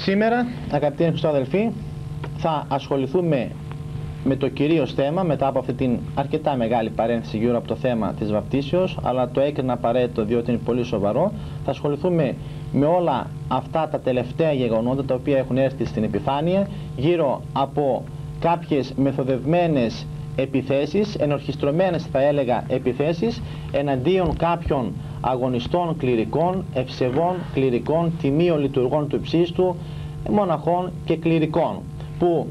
Σήμερα, αγαπητοί Χριστοαδελφοί, θα ασχοληθούμε με το κυρίως θέμα, μετά από αυτή την αρκετά μεγάλη παρένθεση γύρω από το θέμα της βαπτίσεως, αλλά το έκρινα απαραίτητο διότι είναι πολύ σοβαρό. Θα ασχοληθούμε με όλα αυτά τα τελευταία γεγονότα τα οποία έχουν έρθει στην επιφάνεια γύρω από κάποιες μεθοδευμένες επιθέσεις, ενορχιστρωμένες θα έλεγα επιθέσεις εναντίον κάποιων αγωνιστών κληρικών, ευσεβών κληρικών, τιμίων λειτουργών του υψίστου, μοναχών και κληρικών, που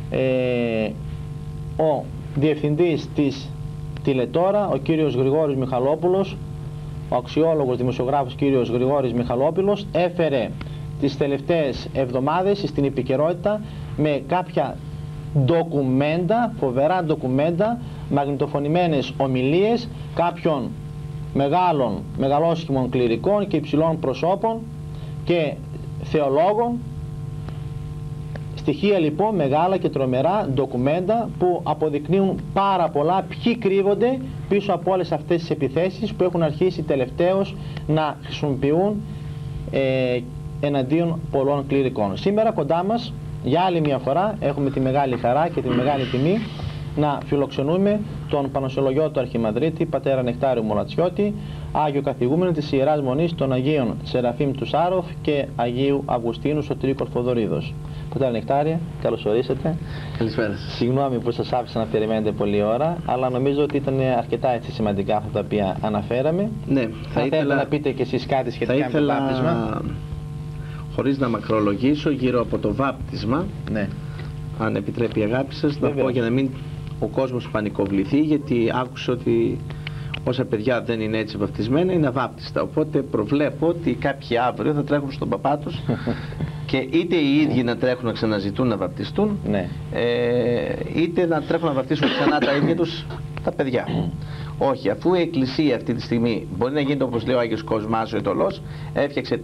ο διευθυντής της Τηλετώρα, ο κύριος Γρηγόρης Μιχαλόπουλος, ο αξιόλογος δημοσιογράφος κύριος Γρηγόρης Μιχαλόπουλος, έφερε τις τελευταίες εβδομάδες στην επικαιρότητα με κάποια ντοκουμέντα, φοβερά ντοκουμέντα, μαγνητοφωνημένες ομιλίες κάποιων μεγαλόσχημων κληρικών και υψηλών προσώπων και θεολόγων. Στοιχεία λοιπόν μεγάλα και τρομερά ντοκουμέντα που αποδεικνύουν πάρα πολλά ποιοι κρύβονται πίσω από όλες αυτές τις επιθέσεις που έχουν αρχίσει τελευταίως να χρησιμοποιούν εναντίον πολλών κληρικών. Σήμερα κοντά μας για άλλη μια φορά έχουμε τη μεγάλη χαρά και τη μεγάλη τιμή να φιλοξενούμε τον Πανοσιολογιώτο Αρχιμανδρίτη πατέρα Νεκτάριο Μολατσιώτη, Άγιο Καθηγούμενο της Ιεράς Μονής των Αγίων Σεραφείμ του Σάροφ και Αγίου Αυγουστίνου Σωτηρίου Κορφοδωρίδος. Πατέρα Νεκτάριε, καλώς ορίσατε. Καλησπέρα. Συγγνώμη που σας άφησα να περιμένετε πολλή ώρα, αλλά νομίζω ότι ήταν αρκετά έτσι σημαντικά αυτά τα οποία αναφέραμε. Ναι, θα ήθελα να πείτε και εσείς κάτι σχετικά με το βάπτισμα. Χωρίς να μακρολογήσω γύρω από το βάπτισμα, ναι, αν επιτρέπει η αγάπη σας, να πω για να μην ο κόσμος πανικοβληθεί, γιατί άκουσα ότι όσα παιδιά δεν είναι έτσι βαπτισμένα είναι αβάπτιστα. Οπότε προβλέπω ότι κάποιοι αύριο θα τρέχουν στον παπά τους και είτε οι ίδιοι να τρέχουν να ξαναζητούν να βαπτιστούν, ναι, είτε να τρέχουν να βαπτίσουν ξανά τα ίδια τους τα παιδιά. Όχι, αφού η Εκκλησία αυτή τη στιγμή μπορεί να γίνεται όπως λέει ο Άγιος Κοσμάς ο Αιτωλός, έφτιαξε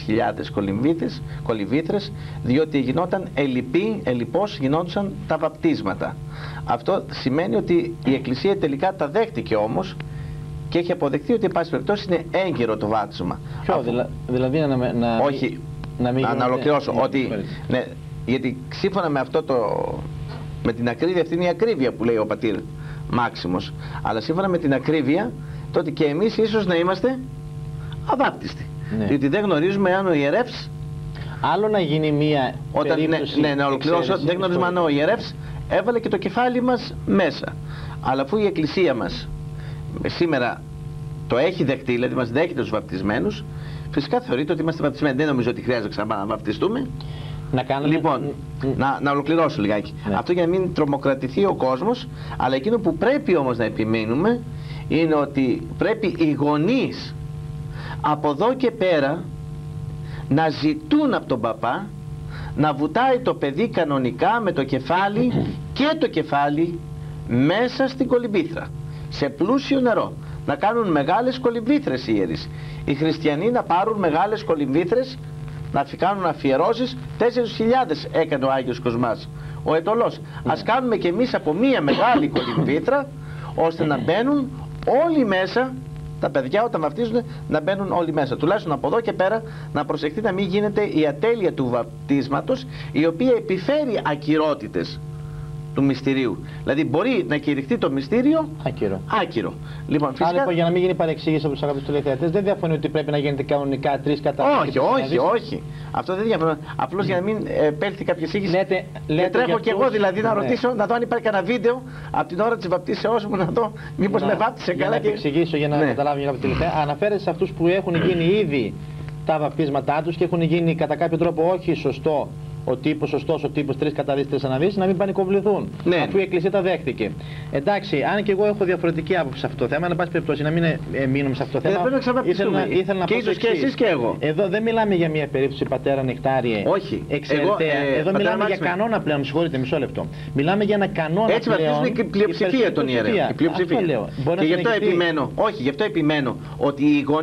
4.000 κολυμβήθρες, διότι γινόταν ελλιπώς γινόντουσαν τα βαπτίσματα. Αυτό σημαίνει ότι η Εκκλησία τελικά τα δέχτηκε όμως και έχει αποδεχτεί ότι εν πάση περιπτώσει είναι έγκυρο το βάπτισμα. Ποιο, δηλαδή όχι, να ολοκληρώσω, ότι ναι, γιατί σύμφωνα με αυτό με την ακρίβεια, αυτή είναι η ακρίβεια που λέει ο πατήρ Μάξιμος, αλλά σύμφωνα με την ακρίβεια τότε και εμείς ίσως να είμαστε αβάπτιστοι, ναι, διότι δεν γνωρίζουμε αν ο ιερεύς, άλλο να γίνει μία περίπτωση, ναι, να ολοκληρώσω, δεν γνωρίζουμε αν ο ιερεύς έβαλε και το κεφάλι μας μέσα, αλλά αφού η Εκκλησία μας σήμερα το έχει δεχτεί, δηλαδή μας δέχεται τους βαπτισμένους, φυσικά θεωρείται ότι είμαστε βαπτισμένοι, δεν νομίζω ότι χρειάζεται ξανά να βαπτιστούμε. Λοιπόν, να ολοκληρώσω λιγάκι. Ναι. Αυτό για να μην τρομοκρατηθεί ο κόσμος, αλλά εκείνο που πρέπει όμως να επιμείνουμε είναι ότι πρέπει οι γονείς από εδώ και πέρα να ζητούν από τον παπά να βουτάει το παιδί κανονικά με το κεφάλι και το κεφάλι μέσα στην κολυμβήθρα, σε πλούσιο νερό. Να κάνουν μεγάλες κολυμβήθρες οι ιερείς. Οι χριστιανοί να πάρουν μεγάλες κολυμβήθρες, να κάνουν αφιερώσεις. 4.000 έκανε ο Άγιος Κοσμάς ο Αιτωλός. Ας κάνουμε και εμείς από μία μεγάλη κολυμβήθρα, ώστε να μπαίνουν όλοι μέσα τα παιδιά όταν βαπτίζουν, να μπαίνουν όλοι μέσα. Τουλάχιστον από εδώ και πέρα να προσεχθεί να μην γίνεται η ατέλεια του βαπτίσματος, η οποία επιφέρει ακυρότητες του μυστηρίου. Δηλαδή μπορεί να κηρυχθεί το μυστήριο άκυρο. Λοιπόν, φυσικά... Άρα, για να μην γίνει παρεξήγηση από τους αγαπητούς τηλεθεατές, δεν διαφωνεί ότι πρέπει να γίνεται κανονικά 3 καταδίκες. Όχι. Αυτό δεν διαφωνεί. Απλώς για να μην πέλθει κάποια σύγχυση. Και τρέχω κι εγώ δηλαδή να ρωτήσω, να δω αν υπάρχει κανένα βίντεο από την ώρα της βαπτίσεως μου, να δω μήπως με βάπτισε καλά. Να εξηγήσω για να καταλάβει για αγαπητοί τηλεθεατές. Αναφέρεται σε αυτούς που έχουν γίνει ήδη τα βαπτίσματά τους και έχουν γίνει κατά κάποιο τρόπο όχι σωστό. Ο τύπος 3 καταδίκες αναβίσεις, να μην πανικοβληθούν, ναι, αφού η Εκκλησία τα δέχτηκε. Εντάξει, αν και εγώ έχω διαφορετική άποψη σε αυτό το θέμα, εν πάση περιπτώσει να μην μείνουμε σε αυτό το θέμα. Ήθελα να πω ίσως και εσείς και εγώ. Εδώ δεν μιλάμε για μια περίπτωση, πατέρα Νεκτάριε. Όχι. Εδώ μιλάμε για κανόνα πλέον. Συγχωρείτε, μισό λεπτό. Μιλάμε για ένα κανόνα έτσι πλέον. Έτσι βαπτίζουν η πλειοψηφία των ιερέων. Και γι' αυτό επιμένω. Όχι, γι' αυτό επιμένω ότι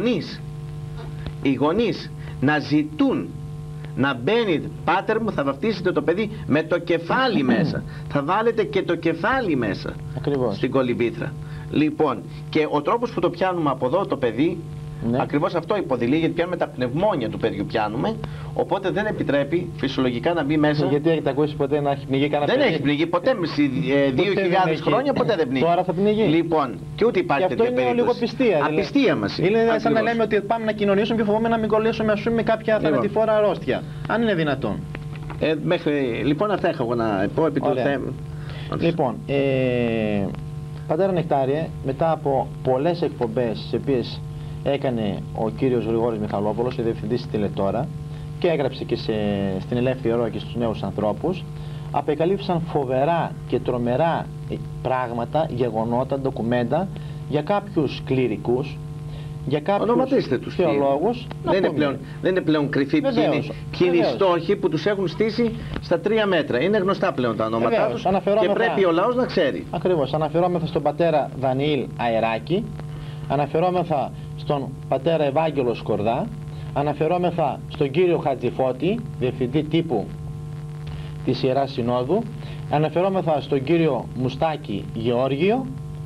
οι γονείς να ζητούν να μπαίνει, πάτερ μου, θα βαφτίσετε το παιδί με το κεφάλι μέσα. Θα βάλετε και το κεφάλι μέσα. Ακριβώς. Στην κολυμβήθρα. Λοιπόν, και ο τρόπος που το πιάνουμε από εδώ το παιδί, Ναι. Ακριβώς αυτό υποδηλεί, γιατί πιάνουμε τα πνευμόνια του παιδιού, πιάνουμε, οπότε δεν επιτρέπει φυσιολογικά να μπει μέσα. Γιατί έχετε ακούσει ποτέ να έχει πνιγεί κανένα παιδί? Δεν έχει πνιγεί ποτέ, 2.000 χρόνια ποτέ δεν πνίγει. Τώρα θα πνιγεί. Λοιπόν, και ούτε υπάρχει τέτοια περίπτωση. Αυτό είναι λίγο πιστία. Απιστία μας είναι. Είναι σαν να λέμε ότι πάμε να κοινωνήσουμε και φοβόμαι να μην κολλήσουμε με κάποια θανατηφόρα αρρώστια. Αν είναι δυνατόν. Λοιπόν, αυτά έχω εγώ να πω επί του θέματος. Λοιπόν, πατέρα Νεκτάριε, μετά από πολλές εκπομπές τις οποίες έκανε ο κύριος Γρηγόρης Μιχαλόπουλος, ο διευθυντής της Τηλετώρα, και έγραψε και στην Ελεύθερη Ρώα και στους νέους ανθρώπους, απεκαλύψαν φοβερά και τρομερά πράγματα, γεγονότα, ντοκουμέντα για κάποιους κληρικούς, για κάποιους θεολόγους. Δεν είναι πλέον κρυφή ποιοι είναι οι στόχοι που τους έχουν στήσει στα 3 μέτρα. Είναι γνωστά πλέον τα ονόματά τους και πρέπει ο λαός να ξέρει. Ακριβώς. Αναφερόμεθα στον πατέρα Δανιήλ Αεράκη, αναφερόμεθα στον πατέρα Ευάγγελο Σκορδά, αναφερόμεθα στον κύριο Χατζηφώτη, διευθυντή τύπου της Ιεράς Συνόδου, αναφερόμεθα στον κύριο Μουστάκη Γεώργιο.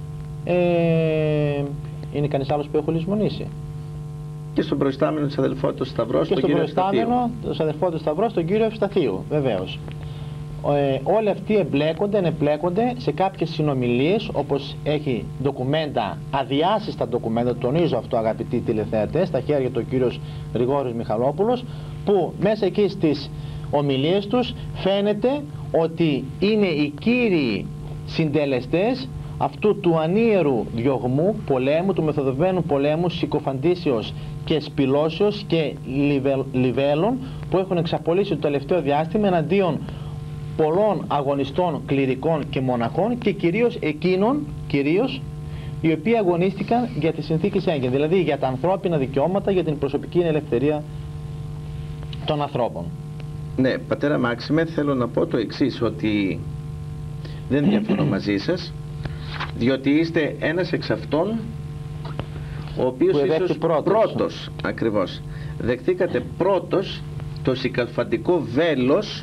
Είναι κανείς άλλος που έχω λησμονήσει? Και στον προϊστάμενο της αδελφότητας Σταυρό, και στον προϊστάμενο της αδελφότητας Σταυρό, τον κύριο Ευσταθίου, βεβαίως. Όλοι αυτοί εμπλέκονται σε κάποιες συνομιλίες, όπως έχει ντοκουμέντα, αδιάσυστα ντοκουμέντα, τονίζω αυτό αγαπητοί τηλεθεατές, στα χέρια του ο κύριος Γρηγόρης Μιχαλόπουλος, που μέσα εκεί στις ομιλίες τους φαίνεται ότι είναι οι κύριοι συντελεστές αυτού του ανίερου διωγμού πολέμου, του μεθοδευμένου πολέμου συκοφαντήσεως και σπηλώσεως και λιβέλων που έχουν εξαπολύσει το τελευταίο διάστημα εναντίον πολλών αγωνιστών κληρικών και μοναχών και κυρίως εκείνων οι οποίοι αγωνίστηκαν για τις συνθήκες Σέγγεν, δηλαδή για τα ανθρώπινα δικαιώματα, για την προσωπική ελευθερία των ανθρώπων. Ναι, πατέρα Μάξιμε, θέλω να πω το εξής, ότι δεν διαφωνώ μαζί σας, διότι είστε ένας εξ αυτών ο οποίος ίσως πρώτος, ακριβώς, δεχτήκατε πρώτος το συκοφαντικό βέλος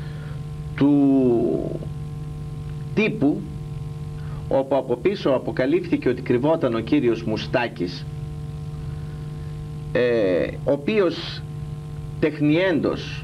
του τύπου, όπου από πίσω αποκαλύφθηκε ότι κρυβόταν ο κύριος Μουστάκης, ο οποίος τεχνιέντος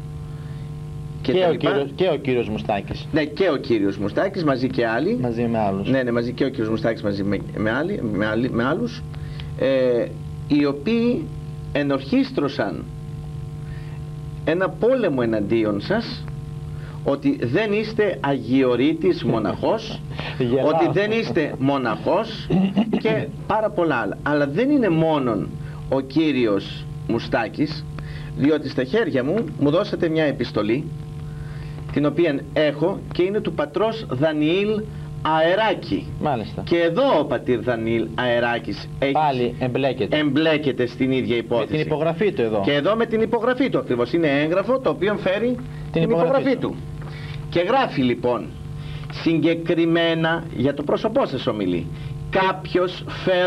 και ο κύριος Μουστάκης. Ναι, και ο κύριος Μουστάκης μαζί και άλλοι. Μαζί με άλλους. Ναι, μαζί και ο κύριος Μουστάκης μαζί με άλλους, οι οποίοι ενορχίστρωσαν ένα πόλεμο εναντίον σας, ότι δεν είστε αγιορείτης μοναχός, ότι δεν είστε μοναχός και πάρα πολλά άλλα. Αλλά δεν είναι μόνον ο κύριος Μουστάκης, διότι στα χέρια μου δώσατε μια επιστολή, την οποία έχω, και είναι του πατρός Δανιήλ Αεράκη. Μάλιστα. Και εδώ ο πατήρ Δανιήλ Αεράκης πάλι εμπλέκεται στην ίδια υπόθεση. Με την υπογραφή του εδώ. Και εδώ με την υπογραφή του ακριβώς. Είναι έγγραφο το οποίο φέρει την υπογραφή του. Και γράφει λοιπόν συγκεκριμένα για το πρόσωπό σας ομιλεί. Κάποιος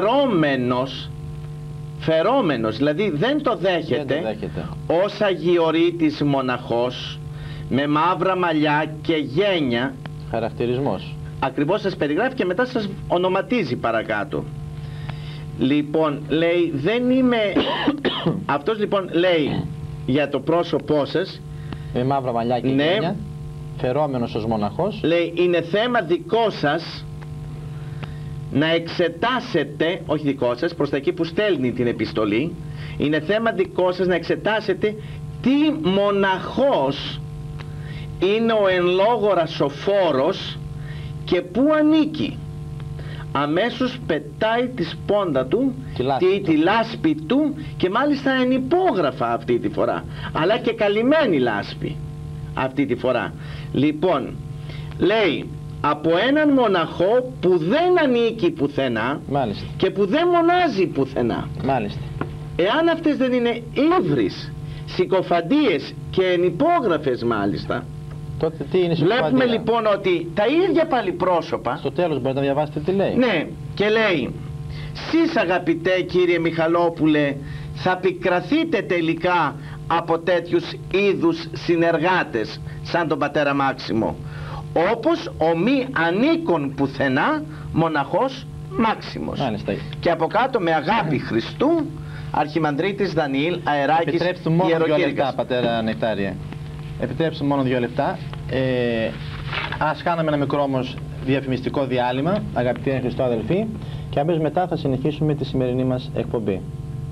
φερόμενος, δηλαδή δεν το δέχεται, ως αγιορείτης μοναχός, με μαύρα μαλλιά και γένια. Χαρακτηρισμός. Ακριβώς σας περιγράφει και μετά σας ονοματίζει παρακάτω. Λοιπόν, λέει, δεν είμαι... Αυτός λοιπόν λέει για το πρόσωπό σας, με μαύρα μαλλιά και γένια, φερόμενος ως μοναχός, λέει, είναι θέμα δικό σας να εξετάσετε, όχι δικό σας, προς τα εκεί που στέλνει την επιστολή, είναι θέμα δικό σας να εξετάσετε τι μοναχός είναι ο εν λόγω ρασοφόρος και πού ανήκει. Αμέσως πετάει τη σπόντα του, τη λάσπη του, και μάλιστα ενυπόγραφα αυτή τη φορά, αλλά και καλυμμένη λάσπη αυτή τη φορά. Λοιπόν, λέει, από έναν μοναχό που δεν ανήκει πουθενά, μάλιστα, και που δεν μονάζει πουθενά. Μάλιστα. Εάν αυτές δεν είναι ύβρις, συκοφαντίες και ενυπόγραφες μάλιστα, τότε τι είναι βλέπουμε λοιπόν ότι τα ίδια πάλι πρόσωπα. Στο τέλος μπορείτε να διαβάσετε τι λέει. Ναι, και λέει, σεις αγαπητέ κύριε Μιχαλόπουλε, θα πικραθείτε τελικά από τέτοιους είδους συνεργάτες σαν τον πατέρα Μάξιμο, όπως ο μη ανήκων πουθενά μοναχός Μάξιμος. Μάλιστα. Και από κάτω με αγάπη Χριστού Αρχιμανδρίτης Δανιήλ Αεράκης. Επιτρέψτε μόνο 2 λεπτά, πατέρα Νεκτάριε. Επιτρέψτε μόνο 2 λεπτά. Ας κάναμε ένα μικρό όμως διαφημιστικό διάλειμμα, αγαπητοί εν Χριστώ αδελφοί, και αμέσως μετά θα συνεχίσουμε τη σημερινή μας εκπομπή.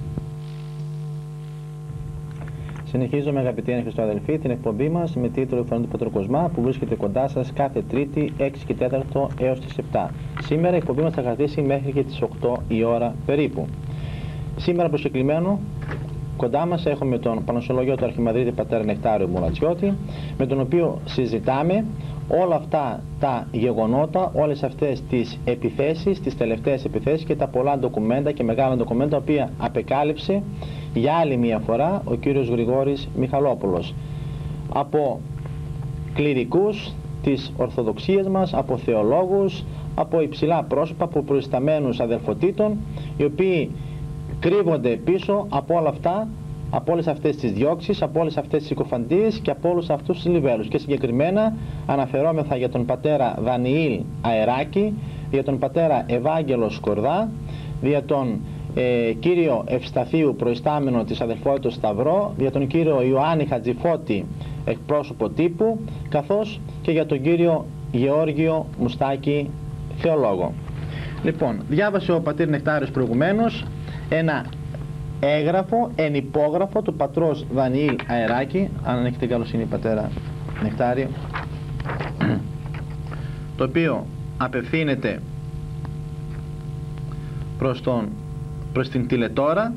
Συνεχίζουμε, αγαπητοί εν Χριστώ αδελφοί, την εκπομπή μας με τίτλο «Φωνή του Πατρού Κοσμά», που βρίσκεται κοντά σας κάθε Τρίτη 6 και 4 έως τις 7. Σήμερα η εκπομπή μας θα κρατήσει μέχρι και τις 8 η ώρα περίπου. Σήμερα προσκεκλημένο κοντά μας έχουμε τον Πανοσιολογιό του Αρχιμανδρίτη πατέρα Νεκτάριο Μουρατσιώτη, με τον οποίο συζητάμε όλα αυτά τα γεγονότα, όλες αυτές τις επιθέσεις, τις τελευταίες επιθέσεις και τα πολλά ντοκουμέντα και μεγάλα ντοκουμέντα, τα οποία απεκάλυψε για άλλη μια φορά ο κύριος Γρηγόρης Μιχαλόπουλος. Από κληρικούς της Ορθοδοξίας μας, από θεολόγους, από υψηλά πρόσωπα, από προϊσταμένους αδελφοτήτων, οι οποίοι κρύβονται πίσω από όλα αυτά, από όλες αυτές τις διώξεις, από όλες αυτές τις συκοφαντίες και από όλους αυτούς τους λιβέλους. Και συγκεκριμένα αναφερόμεθα για τον πατέρα Δανιήλ Αεράκη, για τον πατέρα Ευάγγελο Σκορδά, για τον κύριο Ευσταθίου προϊστάμενο της αδελφότητος Σταυρό, για τον κύριο Ιωάννη Χατζηφώτη εκπρόσωπο τύπου, καθώς και για τον κύριο Γεώργιο Μουστάκη θεολόγο. Λοιπόν, διάβασε ο πατήρ Νεκτάριος προηγουμένως ένα έγγραφο, ενυπόγραφο του πατρός Δανιήλ Αεράκη, αν έχετε καλοσύνη πατέρα Νεκτάριο, το οποίο απευθύνεται προς την τηλετόρα.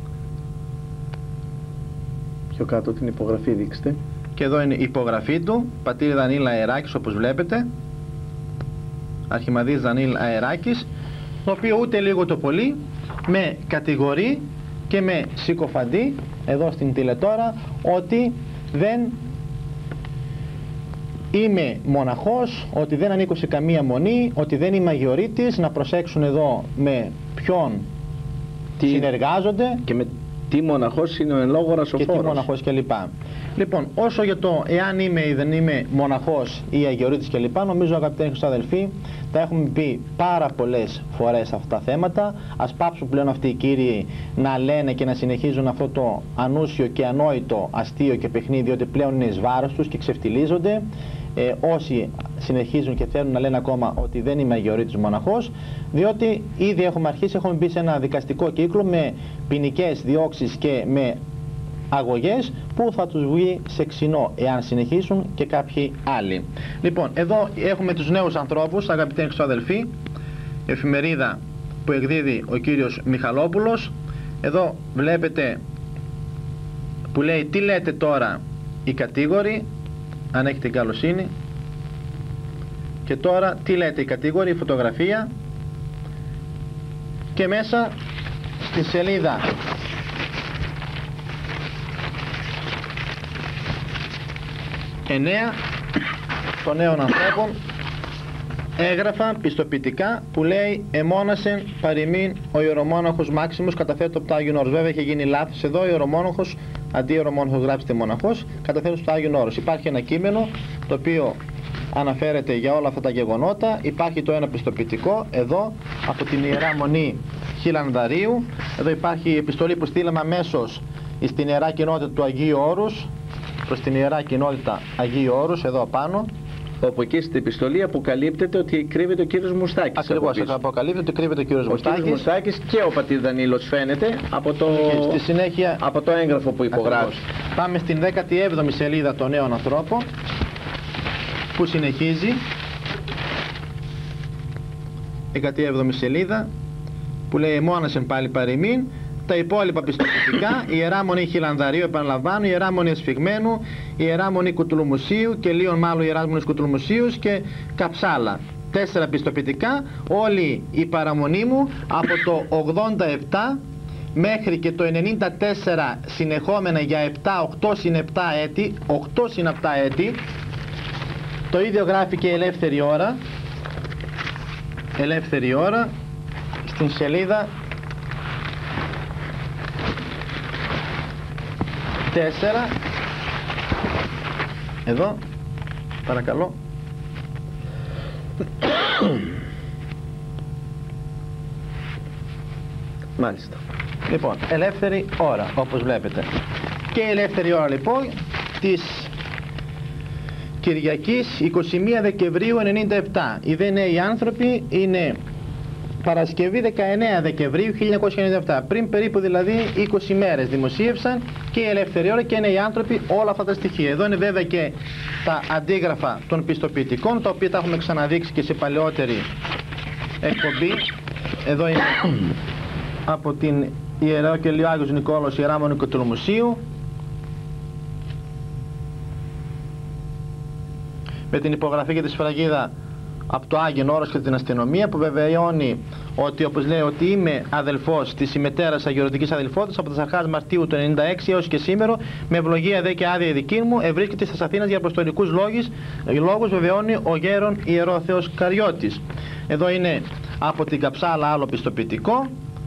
Πιο κάτω την υπογραφή δείξτε. Και εδώ είναι η υπογραφή του, πατήρ Δανιήλ Αεράκης, όπως βλέπετε, Αρχιμανδρίτης Δανιήλ Αεράκης, το οποίο ούτε λίγο το πολύ με κατηγορεί και με συκοφαντεί εδώ στην τηλετόρα ότι δεν είμαι μοναχός, ότι δεν ανήκω σε καμία μονή, ότι δεν είμαι αγιορείτης. Να προσέξουν εδώ με ποιον συνεργάζονται και με τι μοναχός είναι ο εν λόγω ρασοφόρος. Και τι μοναχός κλπ. Λοιπόν, όσο για το εάν είμαι ή δεν είμαι μοναχός ή αγιορείτης κλπ, νομίζω, αγαπητοί Χριστοί αδελφοί, τα έχουμε πει πάρα πολλές φορές αυτά τα θέματα. Ας πάψουν πλέον αυτοί οι κύριοι να λένε και να συνεχίζουν αυτό το ανούσιο και ανόητο αστείο και παιχνίδι, ότι πλέον είναι εις βάρος τους και ξεφτιλίζονται. Όσοι συνεχίζουν και θέλουν να λένε ακόμα ότι δεν είμαι αγιορείτης μοναχός, διότι ήδη έχουμε μπει σε ένα δικαστικό κύκλο με ποινικές διώξεις και με αγωγές που θα τους βγει σε ξινό εάν συνεχίσουν και κάποιοι άλλοι. Λοιπόν, εδώ έχουμε τους νέους ανθρώπους, αγαπητοί αδελφοί, εφημερίδα που εκδίδει ο κύριος Μιχαλόπουλος. Εδώ βλέπετε που λέει τι λέτε τώρα οι κατήγοροι, αν έχετε καλοσύνη, και τώρα τι λέτε οι κατήγοροι, η φωτογραφία, και μέσα στη σελίδα των νέων ανθρώπων έγραφα πιστοποιητικά που λέει «Εμώνασεν παροιμήν ο ιερομόναχος Μάξιμος καταθέτω από το Άγιον Όρος». Βέβαια έχει γίνει λάθος εδώ, ιερομόναχος αντί ιερομόναχος γράψτε μοναχός, καταθέτω στο Άγιον Όρος. Υπάρχει ένα κείμενο το οποίο αναφέρεται για όλα αυτά τα γεγονότα. Υπάρχει το ένα πιστοποιητικό εδώ από την Ιερά Μονή Χιλανδαρίου. Εδώ υπάρχει η επιστολή που στείλαμε αμέσως στην Ιερά Κοινότητα του Αγίου Όρους, προς την Ιερά Κοινότητα Αγίου Όρους, εδώ πάνω, όπου εκεί στην επιστολή αποκαλύπτεται ότι κρύβεται ο κύριος Μουστάκης. Ακριβώς, αποκαλύπτεται ότι κρύβεται ο κύριος Μουστάκης. Ο κύριος Μουστάκης και ο πατήρ Δανίλος φαίνεται από το, στη συνέχεια, από το έγγραφο που υπογράφει. Ακριβώς. Πάμε στην 17η σελίδα των νέων ανθρώπων, που συνεχίζει. 17η σελίδα που λέει «Εμώνασεν πάλι παροιμήν». Τα υπόλοιπα πιστοποιητικά, η Ιερά Μονή Χιλανδαρίου, επαναλαμβάνω, η Ιερά Μονή Εσφιγμένου, η Ιερά Μονή Κουτουλουμουσίου και λίγο μάλλον η Ιερά Μονή Κουτουλουμουσίου και Καψάλα. 4 πιστοποιητικά, όλη η παραμονή μου από το 87 μέχρι και το 94 συνεχόμενα για 8 συν 7 έτη, 8 συν 7 έτη. Το ίδιο γράφει και Ελεύθερη Ώρα. Ελεύθερη Ώρα στην σελίδα 4, εδώ παρακαλώ. Μάλιστα. Λοιπόν, ελεύθερη ώρα, όπως βλέπετε. Και η ελεύθερη ώρα λοιπόν της Κυριακής 21 Δεκεμβρίου 97. Οι δε νέοι άνθρωποι είναι Παρασκευή 19 Δεκεμβρίου 1997. Πριν περίπου δηλαδή 20 μέρες δημοσίευσαν και η ελεύθερη ώρα και οι νέοι άνθρωποι όλα αυτά τα στοιχεία. Εδώ είναι βέβαια και τα αντίγραφα των πιστοποιητικών, τα οποία τα έχουμε ξαναδείξει και σε παλαιότερη εκπομπή. Εδώ είναι από την Ιερά και Άγιος Νικόλαος Ιεράμονου Κοτρομουσίου, με την υπογραφή και τη σφραγίδα από το Άγιον Όρος και την αστυνομία, που βεβαιώνει ότι, όπως λέει, ότι είμαι αδελφός της ημετέρας αγιορτικής αδελφότητας από τις αρχάς Μαρτίου του 96 έως και σήμερα, με ευλογία δε και άδεια δική μου, ευρίσκεται στις Αθήνας για αποστολικούς λόγους, βεβαιώνει ο γέρον Ιερόθεος Καριώτης. Εδώ είναι από την Καψάλα άλλο πιστοποιητικό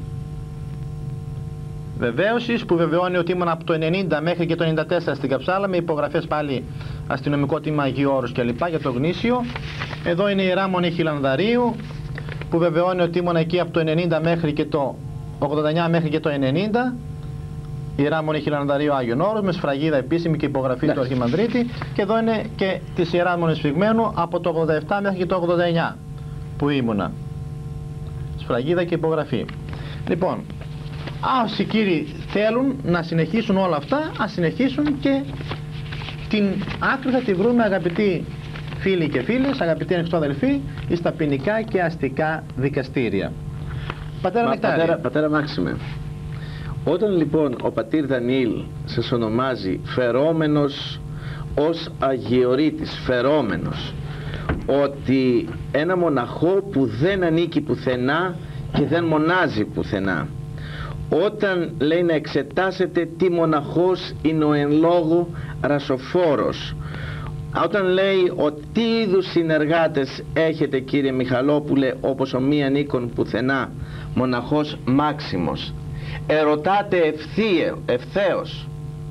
βεβαίωσης, που βεβαιώνει ότι ήμουν από το 90 μέχρι και το 94 στην Καψάλα, με υπογραφές πάλι αστυνομικό τμήμα Αγίου Όρους και λοιπά για το γνήσιο. Εδώ είναι η Ιερά Μονή Χιλανδαρίου, που βεβαιώνει ότι ήμουν εκεί από το 90 μέχρι και το 89 μέχρι και το 90. Η Ιερά Μονή Χιλανδαρίου Άγιον Όρος, με σφραγίδα επίσημη και υπογραφή του Αρχιμανδρίτη. Και εδώ είναι και της Ιεράς Μονής Φυγμένου από το 87 μέχρι και το 89 που ήμουνα. Σφραγίδα και υπογραφή. Λοιπόν, όσοι κύριοι θέλουν να συνεχίσουν όλα αυτά, ας συνεχίσουν, και την άκρη θα τη βρούμε, αγαπητοί φίλοι και φίλες, αγαπητοί ανεξοδελφοί, στα ποινικά και αστικά δικαστήρια. Πατέρα Μάξιμε, όταν λοιπόν ο πατήρ Δανιήλ σας ονομάζει φερόμενος ως αγιορείτης, φερόμενος, ότι ένα μοναχό που δεν ανήκει πουθενά και δεν μονάζει πουθενά, όταν λέει να εξετάσετε τι μοναχός είναι ο εν λόγω ρασοφόρος, όταν λέει ότι τι είδους συνεργάτες έχετε, κύριε Μιχαλόπουλε, όπως ο μη ανήκον πουθενά μοναχός Μάξιμος, ερωτάτε ευθέως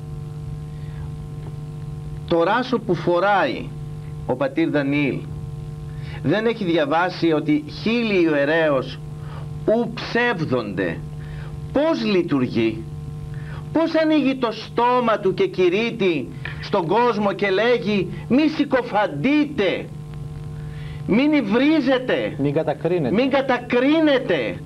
το ράσο που φοράει ο πατήρ Δανιήλ. Δεν έχει διαβάσει ότι χίλιοι ιερέως ου ψεύδονται? Πώς λειτουργεί, πώς ανοίγει το στόμα του και κηρύττει στον κόσμο και λέγει μη συκοφαντείτε, μην υβρίζετε, μην κατακρίνετε,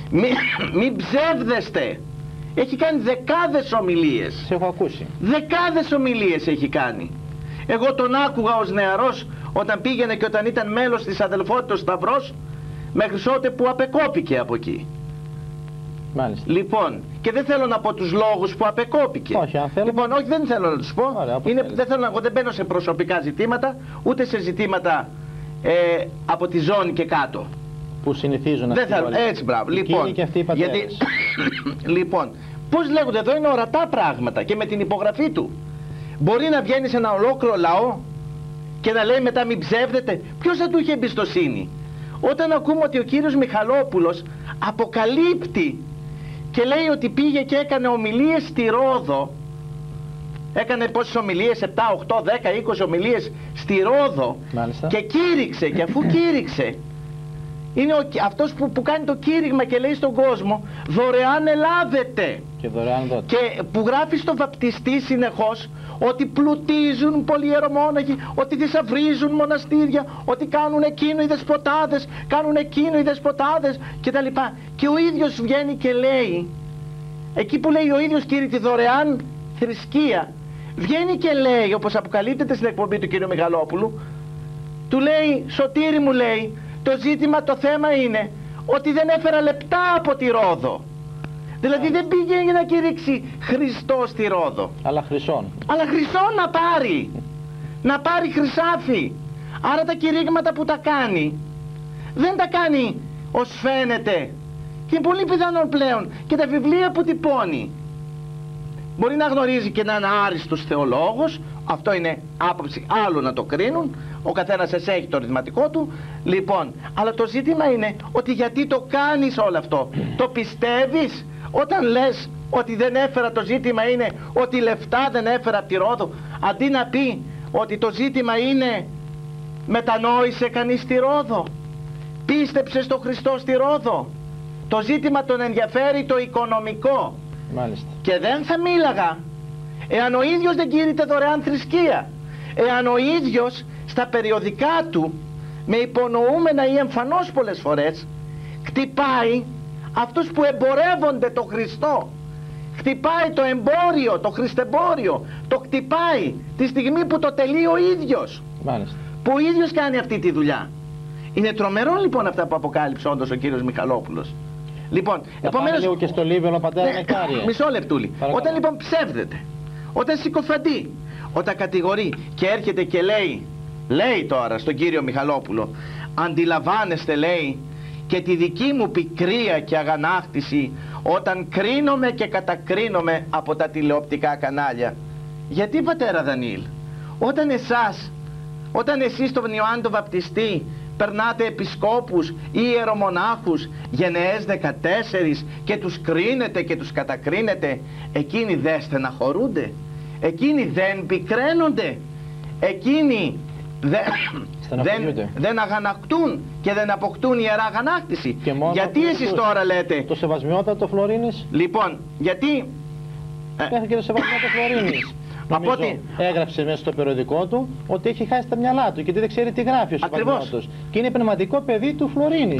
μην ψεύδεστε. Έχει κάνει δεκάδες ομιλίες. Σε έχω ακούσει. Δεκάδες ομιλίες έχει κάνει. Εγώ τον άκουγα ως νεαρός όταν πήγαινε και όταν ήταν μέλος της αδελφότητας Σταυρός, μέχρι ότε που απεκόπηκε από εκεί. Μάλιστα. Λοιπόν, και δεν θέλω να πω τους λόγους που απεκόπηκε. Όχι, αν θέλω. Λοιπόν, όχι, δεν θέλω να τους πω. Ωραία, δεν θέλω εγώ δεν μπαίνω σε προσωπικά ζητήματα, ούτε σε ζητήματα από τη ζώνη και κάτω. Που συνηθίζουν να θέλω. Έτσι, μπράβο. Λοιπόν, και αυτοί οι πατέρες. Λοιπόν, πώς λέγονται, εδώ είναι ορατά πράγματα και με την υπογραφή του. Μπορεί να βγαίνει σε ένα ολόκληρο λαό και να λέει μετά μην ψεύδετε. Ποιος θα του είχε εμπιστοσύνη? Όταν ακούμε ότι ο κύριος Μιχαλόπουλος αποκαλύπτει και λέει ότι πήγε και έκανε ομιλίες στη Ρόδο, έκανε πόσες ομιλίες, 7, 8, 10, 20 ομιλίες στη Ρόδο. Μάλιστα. Και κήρυξε, και αφού κήρυξε, είναι αυτός που κάνει το κήρυγμα και λέει στον κόσμο δωρεάν ελάβετε, και δωρεάν δότε. Και που γράφει στο βαπτιστή συνεχώς ότι πλουτίζουν πολλοί ιερομόναχοι, ότι θησαυρίζουν μοναστήρια, ότι κάνουν εκείνο οι δεσποτάδες, κάνουν εκείνο οι δεσποτάδες κτλ. Και ο ίδιος βγαίνει και λέει, εκεί που λέει ο ίδιος κύριε τη δωρεάν θρησκεία, βγαίνει και λέει, όπως αποκαλύπτεται στην εκπομπή του κύριου Μιχαλόπουλου, του λέει, Σωτήρη μου λέει, το ζήτημα, το θέμα είναι ότι δεν έφερα λεπτά από τη Ρόδο. Δηλαδή δεν πήγε για να κηρύξει Χριστό στη Ρόδο. Αλλά χρυσόν. Αλλά χρυσόν να πάρει. Να πάρει χρυσάφι. Άρα τα κηρύγματα που τα κάνει, δεν τα κάνει ως φαίνεται. Και είναι πολύ πιθανόν πλέον και τα βιβλία που τυπώνει. Μπορεί να γνωρίζει και να είναι άριστος θεολόγος. Αυτό είναι άποψη άλλο να το κρίνουν. Ο καθένας έχει το ρυθματικό του. Λοιπόν, αλλά το ζήτημα είναι ότι γιατί το κάνεις όλο αυτό. Το πιστεύεις? Όταν λες ότι δεν έφερα, το ζήτημα είναι ότι λεφτά δεν έφερα από τη Ρόδο, αντί να πει ότι το ζήτημα είναι μετανόησε κανείς στη Ρόδο, πίστεψε στο Χριστό στη Ρόδο, το ζήτημα τον ενδιαφέρει το οικονομικό. Μάλιστα. Και δεν θα μίλαγα εάν ο ίδιος δεν κήρυτε δωρεάν θρησκεία, εάν ο ίδιος στα περιοδικά του, με υπονοούμενα ή εμφανώς πολλές φορές, χτυπάει αυτούς που εμπορεύονται το Χριστό, χτυπάει το εμπόριο, το χριστεμπόριο, το χτυπάει τη στιγμή που το τελεί ο ίδιος. Μάλιστα. Που ο ίδιος κάνει αυτή τη δουλειά. Είναι τρομερό λοιπόν αυτά που αποκάλυψε όντως ο κύριος Μιχαλόπουλος. Λοιπόν, επομένως, λίγο και στο Λίβιο, πατέρα Νεκτάριε. Μισό λεπτούλι. Όταν λοιπόν ψεύδεται, όταν συκοφαντεί, όταν κατηγορεί και έρχεται και λέει τώρα στον κύριο Μιχαλόπουλο, αντιλαμβάνεστε, λέει, και τη δική μου πικρία και αγανάκτηση όταν κρίνομαι και κατακρίνομαι από τα τηλεοπτικά κανάλια. Γιατί, πατέρα Δανίλ, όταν εσείς τον Ιωάννη τον Βαπτιστή περνάτε επισκόπους ή ιερομονάχους γενναίες 14 και τους κρίνετε και τους κατακρίνετε, εκείνοι δεν στεναχωρούνται, εκείνοι δεν πικραίνονται, εκείνοι δεν αγανακτούν και δεν αποκτούν ιερά αγανάκτηση. Γιατί εσείς τώρα λέτε το σεβασμιότατο Φλωρίνης? Λοιπόν, γιατί μέχρι και το σεβασμιότατο Φλωρίνης νομίζω έγραψε μέσα στο περιοδικό του ότι έχει χάσει τα μυαλά του και δεν ξέρει τι γράφει ο Σεβασμιώτος. Και είναι πνευματικό παιδί του Φλωρίνη.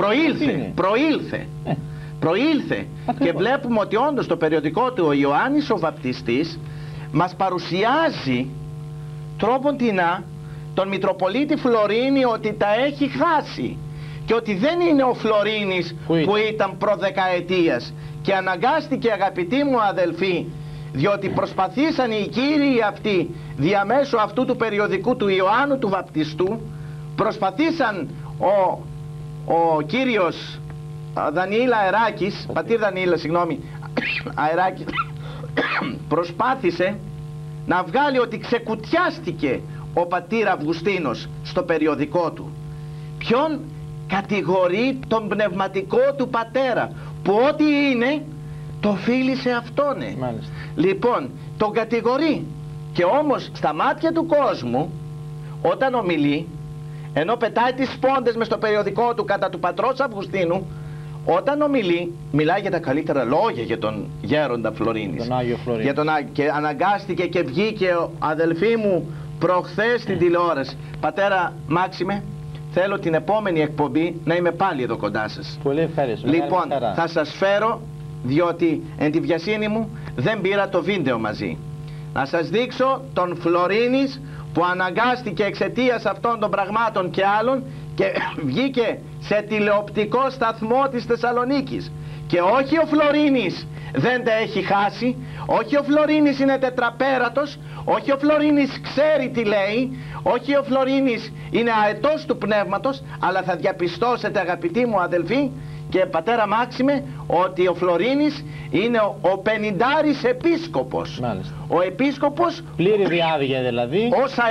Προήλθε. Και βλέπουμε ότι όντως το περιοδικό του ο Ιωάννης ο Βαπτιστής μας παρουσιάζει τρόποντινά τον Μητροπολίτη Φλωρίνη ότι τα έχει χάσει και ότι δεν είναι ο Φλωρίνης που ήταν προδεκαετίας. Και αναγκάστηκε, αγαπητοί μου αδελφοί, διότι προσπαθήσαν οι κύριοι αυτοί διαμέσου αυτού του περιοδικού του Ιωάννου του Βαπτιστού, προσπαθήσαν ο κύριος Δανιήλ Αεράκης, πατήρ Δανιήλ, συγγνώμη, Αεράκης, προσπάθησε να βγάλει ότι ξεκουτιάστηκε ο πατήρ Αυγουστίνος στο περιοδικό του. Ποιον? Κατηγορεί τον πνευματικό του πατέρα, που ό,τι είναι το οφείλει σε αυτόν. Λοιπόν, τον κατηγορεί. Και όμως στα μάτια του κόσμου, όταν ομιλεί, ενώ πετάει τις σπόντες μες στο περιοδικό του κατά του πατρός Αυγουστίνου, όταν ομιλεί, μιλάει για τα καλύτερα λόγια για τον γέροντα Φλωρίνης, τον Άγιο Φλωρίνη. και αναγκάστηκε και βγήκε, αδελφοί μου, προχθές στην τηλεόραση. Πατέρα Μάξιμε, θέλω την επόμενη εκπομπή να είμαι πάλι εδώ κοντά σας. Πολύ ευχαριστώ. Λοιπόν, θα σας φέρω, διότι εν τη βιασύνη μου δεν πήρα το βίντεο μαζί. Να σας δείξω τον Φλωρίνης που αναγκάστηκε εξαιτίας αυτών των πραγμάτων και άλλων και βγήκε σε τηλεοπτικό σταθμό της Θεσσαλονίκης. Και όχι ο Φλωρίνης δεν τα έχει χάσει, όχι ο Φλωρίνης είναι τετραπέρατος, όχι ο Φλωρίνης ξέρει τι λέει, όχι ο Φλωρίνης είναι αετός του πνεύματος, αλλά θα διαπιστώσετε, αγαπητοί μου αδελφοί και πατέρα Μάξιμε, ότι ο Φλωρίνης είναι ο πενηντάρης επίσκοπος. Μάλιστα. Ο επίσκοπος πλήρη διάβγεια δηλαδή,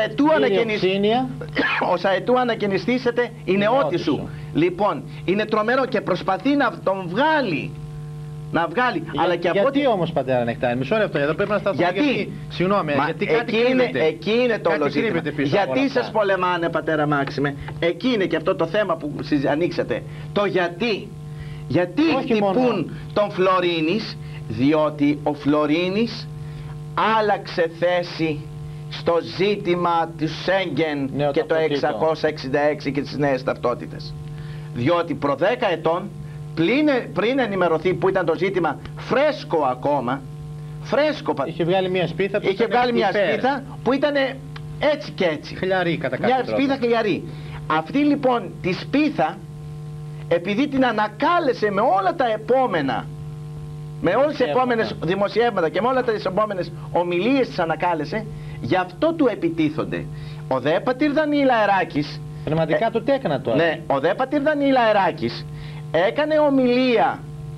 ως αετού ανακαινιστήσετε η νεότη σου. Λοιπόν, είναι τρομερό και προσπαθεί να τον βγάλει. Αλλά και γιατί όμως, πατέρα Νεκτάρη, μισό λεπτό, εδώ πρέπει να σταθούμε. Συγγνώμη, γιατί κάτι κρύβεται. Εκεί είναι το όλο ζήτημα. Γιατί σας πολεμάνε, πατέρα Μάξιμε? Εκεί είναι και αυτό το θέμα που ανοίξατε. Το γιατί. Γιατί χτυπούν τον Φλωρίνης? Διότι ο Φλωρίνης άλλαξε θέση στο ζήτημα του Σέγγεν και το 666 και τις νέες ταυτότητες. Διότι προ 10 ετών, πριν ενημερωθεί, που ήταν το ζήτημα φρέσκο ακόμα, είχε βγάλει μια σπίθα που ήταν έτσι και έτσι, χλιαρή κατά κάποιο τρόπο. Μια σπίθα χλιαρή. Αυτή λοιπόν τη σπίθα, επειδή την ανακάλεσε με όλα τα επόμενα, με όλες τις επόμενες δημοσιεύματα και με όλα τις επόμενες ομιλίες τις ανακάλεσε, γι' αυτό του επιτίθονται. Ο δε πατήρ Δανιήλ Αεράκης, πνευματικά του τέκνα τώρα. Ναι, ο δε πατήρ Δανιήλ Αεράκης έκανε ομιλία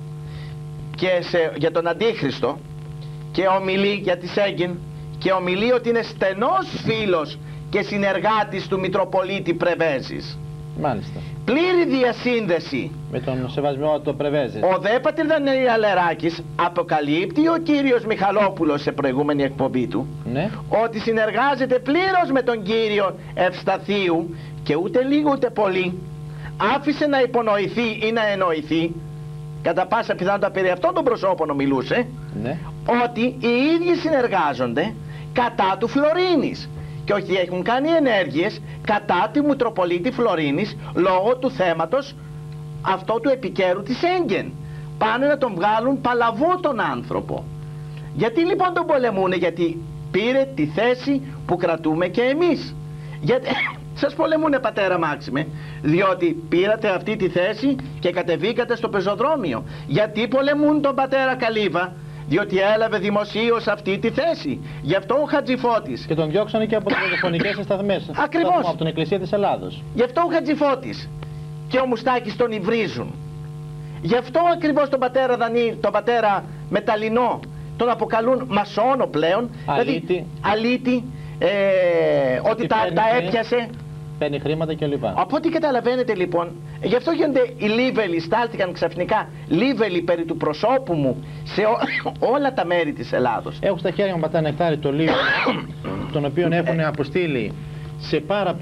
για τον Αντίχριστο και ομιλεί για τη Σέγγεν και ομιλεί ότι είναι στενός φίλος και συνεργάτης του Μητροπολίτη Πρεβέζης. Μάλιστα. Πλήρη διασύνδεση με τον σεβασμιότατο Πρεβέζη. Ο δε πατήρ Δανιήλ Αεράκης αποκαλύπτει ο κύριος Μιχαλόπουλος σε προηγούμενη εκπομπή του, ναι, ότι συνεργάζεται πλήρως με τον κύριο Ευσταθίου και ούτε λίγο ούτε πολύ άφησε να υπονοηθεί ή να εννοηθεί κατά πάσα πιθανότητα περί αυτών των προσώπων ομιλούσε, Ναι. ότι οι ίδιοι συνεργάζονται κατά του Φλωρίνης και όχι έχουν κάνει ενέργειες κατά τη Μητροπολίτη Φλωρίνης λόγω του θέματος αυτό του επικαίρου της Έγγεν. Πάνε να τον βγάλουν παλαβό τον άνθρωπο. Γιατί λοιπόν τον πολεμούνε? Γιατί πήρε τη θέση που κρατούμε και εμείς. Γιατί σας πολεμούνε, πατέρα Μάξιμε? Διότι πήρατε αυτή τη θέση και κατεβήκατε στο πεζοδρόμιο. Γιατί πολεμούν τον πατέρα Καλύβα? Διότι έλαβε δημοσίως αυτή τη θέση. Γι' αυτό ο Χατζηφώτης. Και τον διώξανε και από τις ραδιοφωνικές σταθμές. Ακριβώς. Από την Εκκλησία της Ελλάδος. Γι' αυτό ο Χατζηφώτης και ο Μουστάκης τον υβρίζουν. Γι' αυτό ακριβώς τον πατέρα Δανίλ, τον πατέρα Μεταλλινό, τον αποκαλούν μασόνο πλέον. Αλήτη. Δηλαδή, αλήτη, ότι τα έπιασε. Παίρνει χρήματα κλπ. Από ό,τι καταλαβαίνετε λοιπόν, γι' αυτό γίνονται οι λίβελοι, στάλθηκαν ξαφνικά λίβελοι περί του προσώπου μου σε όλα τα μέρη της Ελλάδος. Έχω στα χέρια μου, πατέρα Νεκτάρη, το λίβελο, τον οποίο έχουν αποστείλει σε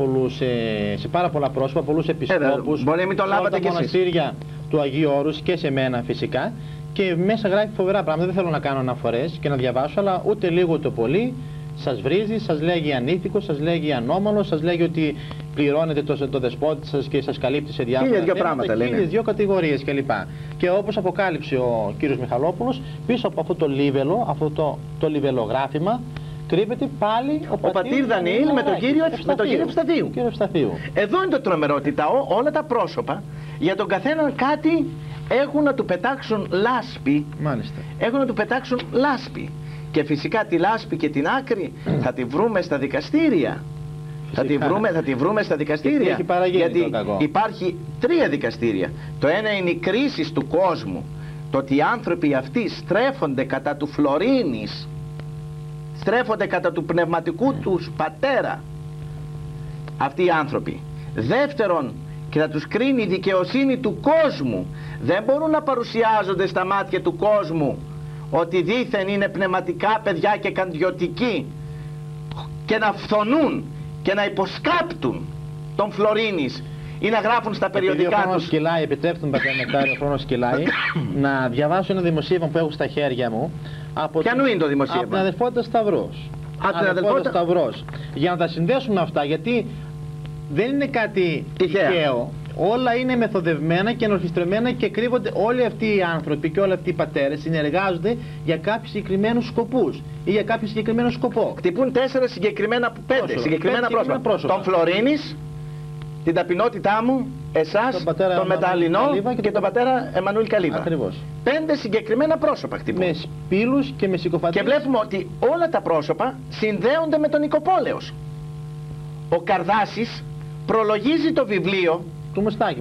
πάρα πολλά πρόσωπα, πολλούς επισκόπους, μπορεί να μην το λάβατε κι στα εσείς. μοναστήρια του Αγίου Όρους και σε μένα φυσικά, και μέσα γράφει φοβερά πράγματα. Δεν θέλω να κάνω αναφορές και να διαβάσω, αλλά ούτε λίγο ούτε πολύ σας βρίζει, σας λέγει ανήθικος, σας λέγει ανώμαλος, σας λέγει ότι πληρώνετε το δεσπότη σας και σας καλύπτει σε διάφορα θέματα, χίλιες δυο κατηγορίες κλπ. Και όπως αποκάλυψε ο κύριος Μιχαλόπουλος, πίσω από αυτό το λίβελο, αυτό το λιβελογράφημα, κρύβεται πάλι ο πατήρ Δανιήλ με τον κύριο Ευσταθίου. Εδώ είναι το τρομερό, ότι όλα τα πρόσωπα για τον καθέναν κάτι έχουν να του πετάξουν λάσπη. Μάλιστα. Έχουν να του πετάξουν λάσπη. Και φυσικά τη λάσπη και την άκρη θα τη βρούμε στα δικαστήρια. Θα τη βρούμε στα δικαστήρια. Γιατί υπάρχει 3 δικαστήρια. Το ένα είναι η κρίση του κόσμου. Το ότι οι άνθρωποι αυτοί στρέφονται κατά του Φλωρίνης, στρέφονται κατά του πνευματικού τους πατέρα. Αυτοί οι άνθρωποι. Δεύτερον, και θα τους κρίνει η δικαιοσύνη του κόσμου. Δεν μπορούν να παρουσιάζονται στα μάτια του κόσμου ότι δήθεν είναι πνευματικά παιδιά και καντιωτικοί και να φθονούν και να υποσκάπτουν τον Φλωρίνης ή να γράφουν στα περιοδικά τους. Ο χρόνος κυλάει, επιτρέψτε μου, πατέρα Νεκτάριο, ο χρόνος κυλάει, να διαβάσω ένα δημοσίευμα που έχω στα χέρια μου. Ποιανού είναι το δημοσίευμα? Από την Αδελφότητα Σταυρός. Από την Αδελφότητα Σταυρός. Για να τα συνδέσουμε αυτά, γιατί δεν είναι κάτι τυχαίο. Όλα είναι μεθοδευμένα και ενορχιστρωμένα και κρύβονται. Όλοι αυτοί οι άνθρωποι και όλοι αυτοί οι πατέρες συνεργάζονται για κάποιους συγκεκριμένους σκοπούς ή για κάποιο συγκεκριμένο σκοπό. Χτυπούν 4 συγκεκριμένα, 5 συγκεκριμένα πρόσωπα. Τον Φλωρίνης, την ταπεινότητά μου, εσάς, τον Μεταλλινό και τον πατέρα Εμμανουήλ Καλύβα. Ακριβώς. 5 συγκεκριμένα πρόσωπα χτυπούν. Με σπήλους και με συκοφαντίες. Και βλέπουμε ότι όλα τα πρόσωπα συνδέονται με τον Νικοπόλεος. Ο Καρδάσης προλογίζει το βιβλίο του Μουστάκη,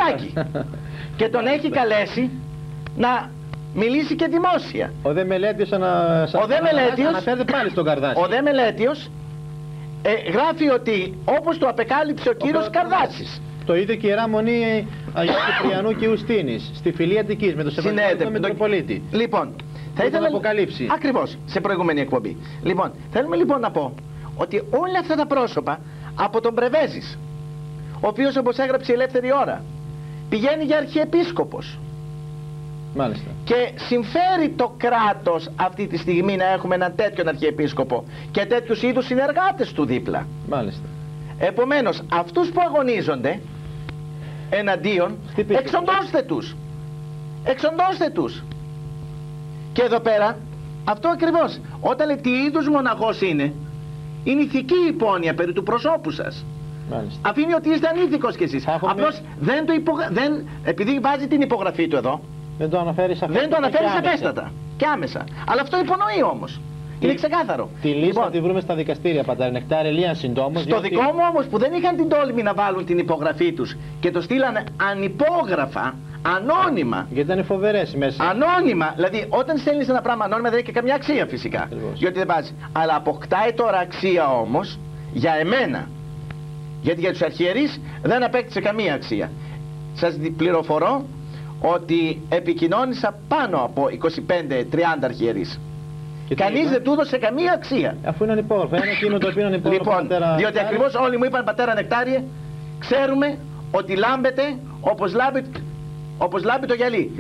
και τον έχει καλέσει να μιλήσει και δημόσια. Ο δε Μελέτιος αναφέρεται πάλι στον Καρδάση. Ο δε Μελέτιος γράφει ότι όπως το απεκάλυψε ο κύριος Καρδάσης. Το ίδιο και η Ιερά Μονή Αγίου Κυπριανού και Ιουστίνης στη Φυλή Αττικής με τον Σεβασμό Μητροπολίτη. Λοιπόν, θα ήθελα να αποκαλύψει. Ακριβώς, σε προηγούμενη εκπομπή. Λοιπόν, θέλουμε λοιπόν να πω ότι όλα αυτά τα πρόσωπα από τον Πρεβέζης, ο οποίος, όπως έγραψε η Ελεύθερη Ώρα, πηγαίνει για αρχιεπίσκοπος. Μάλιστα. Και συμφέρει το κράτος αυτή τη στιγμή να έχουμε έναν τέτοιον αρχιεπίσκοπο και τέτοιους είδους συνεργάτες του δίπλα. Μάλιστα. Επομένως, αυτούς που αγωνίζονται εναντίον, εξοντώστε τους. Εξοντώστε τους. Και εδώ πέρα, αυτό ακριβώς, όταν λέει τι είδους μοναχός είναι ηθική υπόνοια περί του προσώπου σας. Μάλιστα. Αφήνει ότι είστε ανήθικος κι εσείς. Απλώς επειδή βάζει την υπογραφή του εδώ, δεν το αναφέρει σαφέστατα και άμεσα. Αλλά αυτό υπονοεί όμως. Είναι ξεκάθαρο. Τη λίστα θα τη βρούμε στα δικαστήρια, πατέρα Νεκτάρη, λίγαν συντόμως. Στο δικό μου όμως, που δεν είχαν την τόλμη να βάλουν την υπογραφή τους και το στείλανε ανυπόγραφα, ανώνυμα. Γιατί ήταν φοβερές μέσα. Ανώνυμα. Δηλαδή, όταν στέλνεις ένα πράγμα ανώνυμα, δεν έχει και καμιά αξία φυσικά. Ακριβώς. Διότι δεν βάζει. Αλλά αποκτάει τώρα αξία όμως για εμένα. Γιατί για τους αρχιερείς δεν απέκτησε καμία αξία. Σας πληροφορώ ότι επικοινώνησα πάνω από 25-30 αρχιερείς. Κανείς δεν του έδωσε καμία αξία. Αφού είναι ανυπόγραφο, ένα εκείνο το οποίο είναι ανυπόγραφο. Λοιπόν, διότι ακριβώς όλοι μου είπαν, πατέρα Νεκτάριε, ξέρουμε ότι λάμπετε όπως λάμπει όπως λάμπει το γυαλί.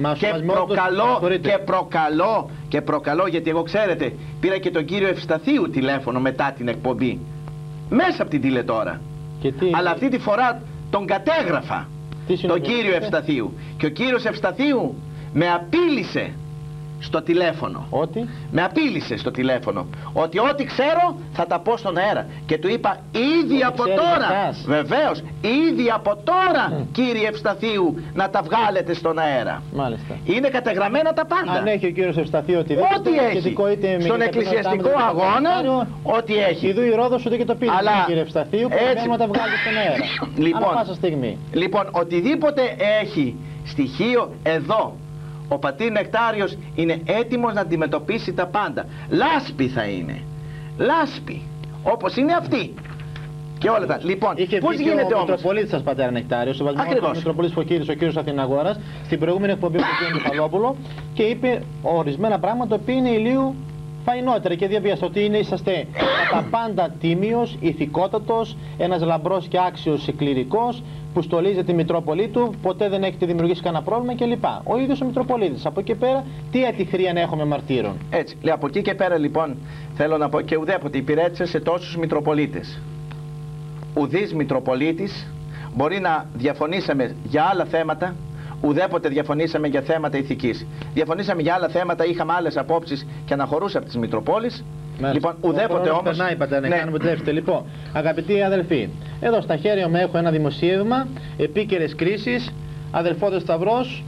Και προκαλώ, γιατί εγώ ξέρετε, πήρα και τον κύριο Ευσταθίου τηλέφωνο μετά την εκπομπή, μέσα από την τηλετώρα. Αλλά αυτή τη φορά τον κατέγραφα, τον κύριο Ευσταθίου. Και ο κύριος Ευσταθίου με απείλησε στο τηλέφωνο. Με απείλησε στο τηλέφωνο ότι ό,τι ξέρω θα τα πω στον αέρα. Και του είπα ήδη από τώρα, βεβαίως, ήδη από τώρα, κύριε Ευσταθίου, να τα βγάλετε στον αέρα. Μάλιστα. Είναι καταγραμμένα τα πάντα. Αν έχει ο κύριος Ευσταθίου ό,τι έχει στον εκκλησιαστικό αγώνα, ό,τι έχει. Ιδού η Ρόδος ούτε και το πήρε, κύριε Ευσταθίου, προκειμένου να τα βγάλετε στον αέρα. Λοιπόν, πάσα στιγμή. Λοιπόν, οτιδήποτε έχει στοιχείο εδώ, ο πατήρ Νεκτάριος είναι έτοιμος να αντιμετωπίσει τα πάντα. Λάσπη θα είναι. Λάσπη. Όπως είναι αυτή. Και όλα τα. Λοιπόν, πώς γίνεται όμως? Ο Μητροπολίτης σας, πατέρα Νεκτάριος, ο Βασιλικός Μητροπολίτης Φωκίδης, ο κύριος Αθηναγόρας, στην προηγούμενη εκπομπή του κ. Μιχαλόπουλο, και είπε ορισμένα πράγματα που είναι ηλίου φαϊνότερα και διαβίαστο, ότι είσαστε κατά πάντα τίμιος, ηθικότατος, ένας λαμπρός και άξιος κληρικός που στολίζεται τη Μητρόπολη του, ποτέ δεν έχετε δημιουργήσει κανένα πρόβλημα κλπ. Ο ίδιος ο Μητροπολίτης. Από εκεί πέρα, τι ατυχρία να έχουμε μαρτύρων. Έτσι. Λέει, από εκεί και πέρα λοιπόν, θέλω να πω, και ουδέποτε υπηρέτησε σε τόσους Μητροπολίτες. Ουδής Μητροπολίτης, μπορεί να διαφωνήσαμε για άλλα θέματα, ουδέποτε διαφωνήσαμε για θέματα ηθικής. Διαφωνήσαμε για άλλα θέματα, είχαμε άλλες απόψεις και αναχωρούσε από τις Μητροπόλεις. Λοιπόν, ουδέποτε όμως. Περνάει, πατέρα, ναι. Μου επιτρέψετε. Λοιπόν, αγαπητοί αδελφοί, εδώ στα χέρια μου έχω ένα δημοσίευμα, επίκαιρες κρίσεις, αδελφότες Σταυρός,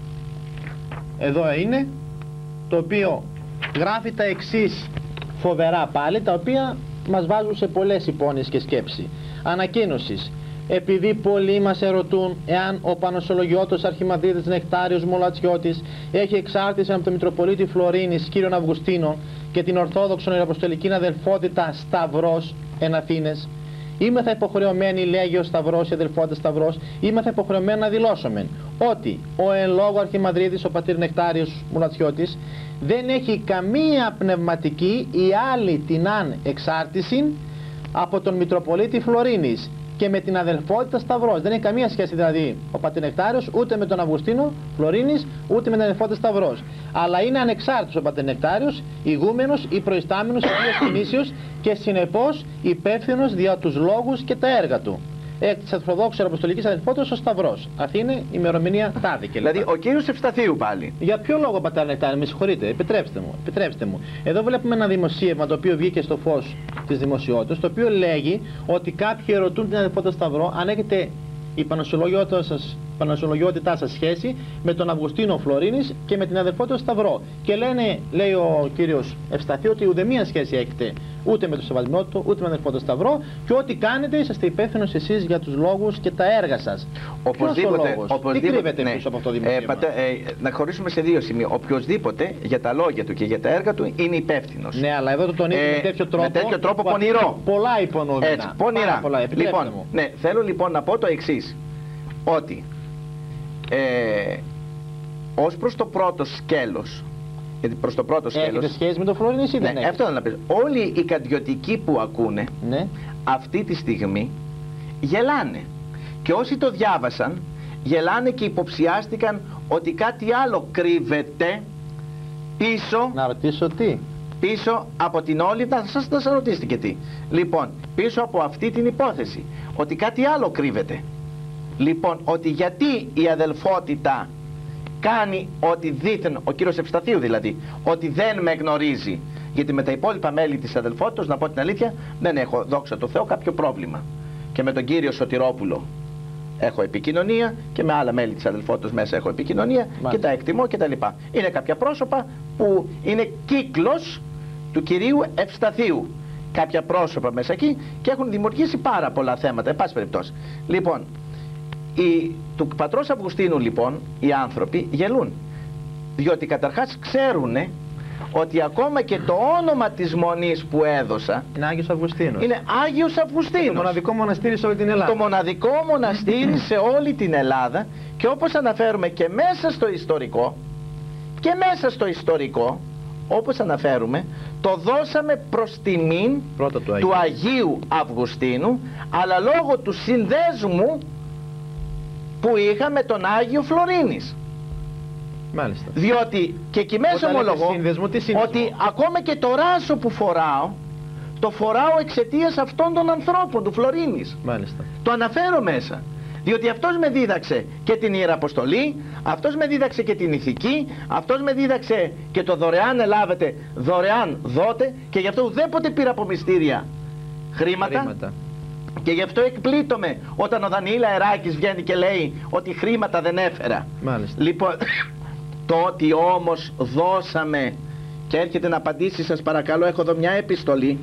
εδώ είναι, το οποίο γράφει τα εξής φοβερά πάλι, τα οποία μας βάζουν σε πολλές υπόνοιες και σκέψη. Ανακοίνωσης. Επειδή πολλοί μας ερωτούν εάν ο Πανοσολογιώτος Αρχιμανδρίτης Νεκτάριος Μολατσιώτης έχει εξάρτηση από τον Μητροπολίτη Φλωρίνης κύριον Αυγουστίνο και την Ορθόδοξον Ιεραποστολική αδελφότητα Σταυρός εν Αθήνες, είμεθα υποχρεωμένοι, λέγει ο Σταυρός, η αδελφότητα Σταυρός, είμεθα υποχρεωμένοι να δηλώσουμε ότι ο εν λόγω Αρχιμανδρίτης, ο πατήρ Νεκτάριος Μολατσιώτης, δεν έχει καμία πνευματική ή άλλη την αν εξάρτηση από τον Μητροπολίτη Φλωρίνης και με την αδελφότητα Σταυρός. Δεν έχει καμία σχέση δηλαδή ο πατήρ Νεκτάριος ούτε με τον Αυγουστίνο Φλωρίνης ούτε με την αδελφότητα Σταυρός. Αλλά είναι ανεξάρτητος ο πατήρ Νεκτάριος, ηγούμενος ή προϊστάμενος ιδίας κινήσεως και συνεπώς υπεύθυνος δια τους λόγους και τα έργα του. Εκ της Ορθοδόξης Αποστολικής Αδελφότητας ο Σταυρός. Αθήνη, ημερομηνία τάδε και δηλαδή ο κύριος Ευσταθίου πάλι. Για ποιο λόγο, πατέρα Νεκτάριο, με συγχωρείτε, επιτρέψτε μου. Εδώ βλέπουμε ένα δημοσίευμα το οποίο βγήκε στο φως της δημοσιότητας, το οποίο λέγει ότι κάποιοι ερωτούν την αδελφότητα Σταυρό αν έχετε η πανοσολογιότητά σας σχέση με τον Αυγουστίνο Φλωρίνης και με την αδελφότητα Σταυρό. Και λένε, λέει ο κύριος Ευσταθίου, ότι ουδέμια σχέση έχετε ούτε με το σεβασμό του, ούτε με τον αδελφότητα Σταυρό, και ό,τι κάνετε είσαστε υπεύθυνος εσείς για τους λόγους και τα έργα σας. Οπωσδήποτε. Τι κρύβεται πίσω από αυτό το δημοσίευμα? Να χωρίσουμε σε δύο σημεία. Οποιοδήποτε για τα λόγια του και για τα έργα του είναι υπεύθυνος. Ναι, αλλά εδώ το τονίζει με τέτοιο τρόπο. Με τέτοιο τρόπο πονηρό. Πολλά υπονοούμενα. Έτσι, πονηρά. Λοιπόν, ναι, θέλω λοιπόν να πω το εξής. Ότι ως προς το πρώτο σκέλος, γιατί προς το πρώτο σκέλος έχετε σχέση με το Φλωρίνης ή δεν έχετε? Αυτό να πεις. Όλοι οι καντιωτικοί που ακούνε αυτή τη στιγμή γελάνε, και όσοι το διάβασαν γελάνε και υποψιάστηκαν ότι κάτι άλλο κρύβεται πίσω. Να ρωτήσω τι? Πίσω από την όλη, θα σας ρωτήσετε και τι. Λοιπόν, πίσω από αυτή την υπόθεση ότι κάτι άλλο κρύβεται. Λοιπόν, ότι γιατί η αδελφότητα κάνει ότι δήθεν, ο κύριος Ευσταθίου δηλαδή, ότι δεν με γνωρίζει. Γιατί με τα υπόλοιπα μέλη της αδελφότητας, να πω την αλήθεια, δεν έχω, δόξα τω Θεώ, κάποιο πρόβλημα. Και με τον κύριο Σωτηρόπουλο έχω επικοινωνία και με άλλα μέλη της αδελφότητας μέσα έχω επικοινωνία. Μάλιστα. Και τα εκτιμώ και τα λοιπά. Είναι κάποια πρόσωπα που είναι κύκλος του κυρίου Ευσταθίου. Κάποια πρόσωπα μέσα εκεί και έχουν δημιουργήσει πάρα πολλά θέματα, εν πάση περιπτώσει. Λοιπόν, του πατρός Αυγουστίνου λοιπόν οι άνθρωποι γελούν, διότι καταρχάς ξέρουν ότι ακόμα και το όνομα της μονής που έδωσα είναι Άγιος Αυγουστίνος. Είναι Άγιος Αυγουστίνος. Το μοναδικό μοναστήρι σε όλη την Ελλάδα. Το μοναδικό μοναστήρι σε όλη την Ελλάδα. Και όπως αναφέρουμε και μέσα στο ιστορικό, όπως αναφέρουμε, το δώσαμε προς τιμήν του Αγίου Αυγουστίνου, αλλά λόγω του συνδέσμου που είχα με τον Άγιο Φλωρίνης. Μάλιστα. Διότι και εκεί μέσα ομολογώ ότι ακόμα και το ράσο που φοράω, το φοράω εξαιτίας αυτών των ανθρώπων του Φλωρίνης. Μάλιστα. Το αναφέρω μέσα. Διότι αυτός με δίδαξε και την Ιεραποστολή, αυτός με δίδαξε και την ηθική, αυτός με δίδαξε και το δωρεάν ελάβετε, δωρεάν δώτε, και γι' αυτό ουδέποτε πήρα από μυστήρια χρήματα. Και γι' αυτό εκπλήττομαι όταν ο Δανιήλ Αεράκης βγαίνει και λέει ότι χρήματα δεν έφερα. Μάλιστα. Λοιπόν, το ότι όμως δώσαμε, και έρχεται να απαντήσει, σας παρακαλώ, έχω εδώ μια επιστολή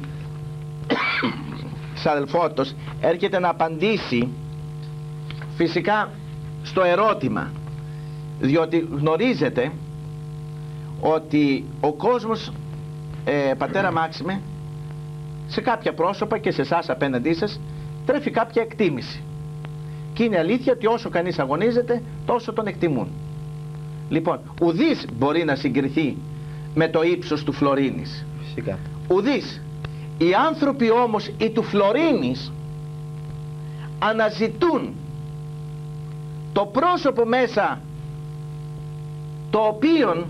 σαδελφότος, έρχεται να απαντήσει φυσικά στο ερώτημα, διότι γνωρίζετε ότι ο κόσμος, πατέρα Μάξιμε, σε κάποια πρόσωπα και σε εσάς απέναντί σας τρέφει κάποια εκτίμηση, και είναι αλήθεια ότι όσο κανείς αγωνίζεται τόσο τον εκτιμούν. Λοιπόν, ουδής μπορεί να συγκριθεί με το ύψος του Φλωρίνης. Φυσικά. Ουδής. Οι άνθρωποι όμως οι του Φλωρίνης αναζητούν το πρόσωπο μέσα το οποίο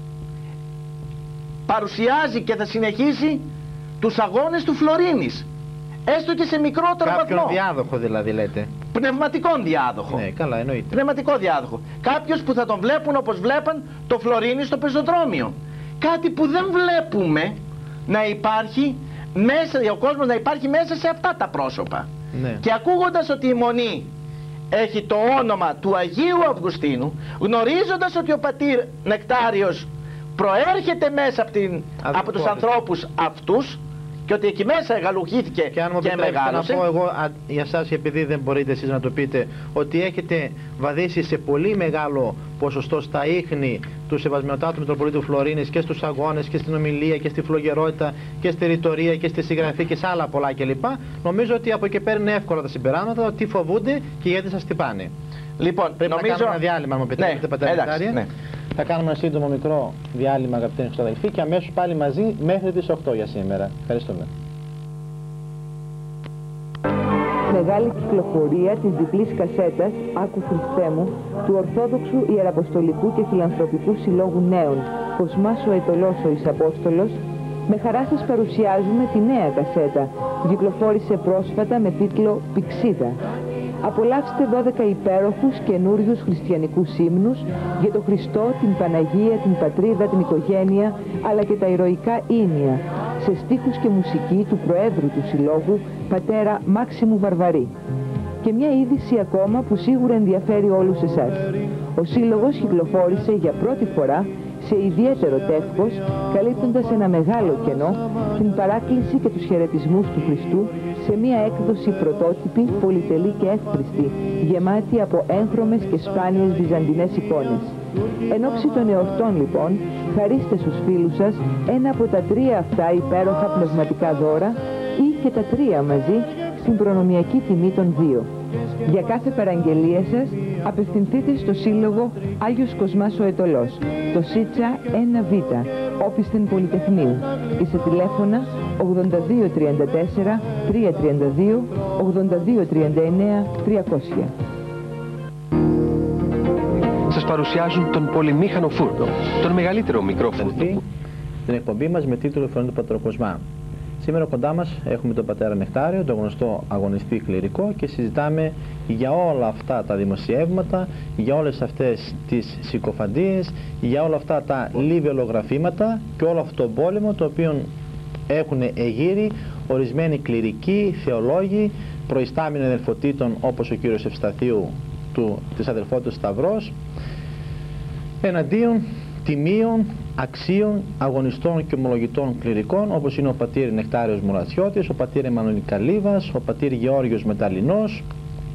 παρουσιάζει και θα συνεχίσει τους αγώνες του Φλωρίνης, έστω και σε μικρότερο βαθμό. Κάποιον διάδοχο δηλαδή λέτε. Πνευματικόν διάδοχο. Ναι, καλά, εννοείται. Πνευματικό διάδοχο. Κάποιος που θα τον βλέπουν όπως βλέπαν το Φλωρίνη στο πεζοδρόμιο. Κάτι που δεν βλέπουμε να υπάρχει μέσα, ο κόσμος να υπάρχει μέσα σε αυτά τα πρόσωπα. Ναι. Και ακούγοντας ότι η Μονή έχει το όνομα του Αγίου Αυγουστίνου, γνωρίζοντας ότι ο πατήρ Νεκτάριος προέρχεται μέσα από τους ανθρώπους αυτούς, και ότι εκεί μέσα εγαλουχήθηκε και αν μου μεγάλωσε. Να πω εγώ για εσάς, επειδή δεν μπορείτε εσείς να το πείτε, ότι έχετε βαδίσει σε πολύ μεγάλο ποσοστό στα ίχνη του Σεβασμιωτάτου Μητροπολίτου Φλωρίνης, και στους αγώνες και στην ομιλία και στη φλογερότητα και στη ρητορία και στη συγγραφή και σε άλλα πολλά κλπ. Νομίζω ότι από εκεί πέρα είναι εύκολα τα συμπεράσματα, ότι φοβούνται και γιατί σας τυπάνε. Λοιπόν, πρέπει να κάνουμε ένα διάλειμμα, αν μου επιτρέπετε, πατέρα. Ναι. Θα κάνουμε ένα σύντομο μικρό διάλειμμα, αγαπητοί αδελφοί, και αμέσως πάλι μαζί μέχρι τις 8 για σήμερα. Ευχαριστούμε. Μεγάλη κυκλοφορία της διπλής κασέτας «Άκου Χριστέ μου» του Ορθόδοξου Ιεραποστολικού και Φιλανθρωπικού Συλλόγου Νέων Κοσμάς ο Αιτωλός ο Ισαπόστολος. Με χαρά σας παρουσιάζουμε τη νέα κασέτα που κυκλοφόρησε πρόσφατα με τίτλο «Πηξίδα». Απολαύστε 12 υπέροχους καινούριους χριστιανικούς ύμνους για τον Χριστό, την Παναγία, την Πατρίδα, την οικογένεια, αλλά και τα ηρωικά ίνια, σε στίχους και μουσική του Προέδρου του Συλλόγου, πατέρα Μάξιμου Βαρβαρή. Και μια είδηση ακόμα που σίγουρα ενδιαφέρει όλους εσάς. Ο Σύλλογος κυκλοφόρησε για πρώτη φορά σε ιδιαίτερο τεύχος, καλύπτοντας ένα μεγάλο κενό, την παράκληση και τους χαιρετισμούς του Χριστού σε μια έκδοση πρωτότυπη, πολυτελή και εύχριστη, γεμάτη από έγχρωμες και σπάνιες βυζαντινές εικόνες. Εν ώψη των εορτών λοιπόν, χαρίστε στους φίλους σας ένα από τα 3 αυτά υπέροχα πνευματικά δώρα, ή και τα 3 μαζί, στην προνομιακή τιμή των 2. Για κάθε παραγγελία σας απευθυνθείτε στο Σύλλογο Άγιος Κοσμάς ο Αιτωλός, το ΣΥΤΣΑ 1Β, Όπισθεν Πολυτεχνείου, ή σε τηλέφωνα 8234 332 8239 300. Σας παρουσιάζουν τον πολυμήχανο φούρνο, τον μεγαλύτερο μικρό φούρνο. Την εκπομπή μας με τίτλο «Φωνή του Πατροκοσμά». Σήμερα κοντά μας έχουμε τον πατέρα Νεκτάριο, τον γνωστό αγωνιστή κληρικό, και συζητάμε για όλα αυτά τα δημοσιεύματα, για όλες αυτές τις συκοφαντίες, για όλα αυτά τα λιβελογραφήματα και όλο αυτό το πόλεμο το οποίο έχουν εγείρει ορισμένοι κληρικοί, θεολόγοι, προϊστάμενοι αδελφοτήτων όπως ο κύριος Ευσταθίου της αδελφότητας Σταυρός, εναντίον τιμίων, αξίων, αγωνιστών και ομολογητών κληρικών, όπως είναι ο πατήρ Νεκτάριος Μουρατσιώτης, ο πατήρ Εμμανουήλ Καλύβας, ο πατήρ Γεώργιος Μεταλλινός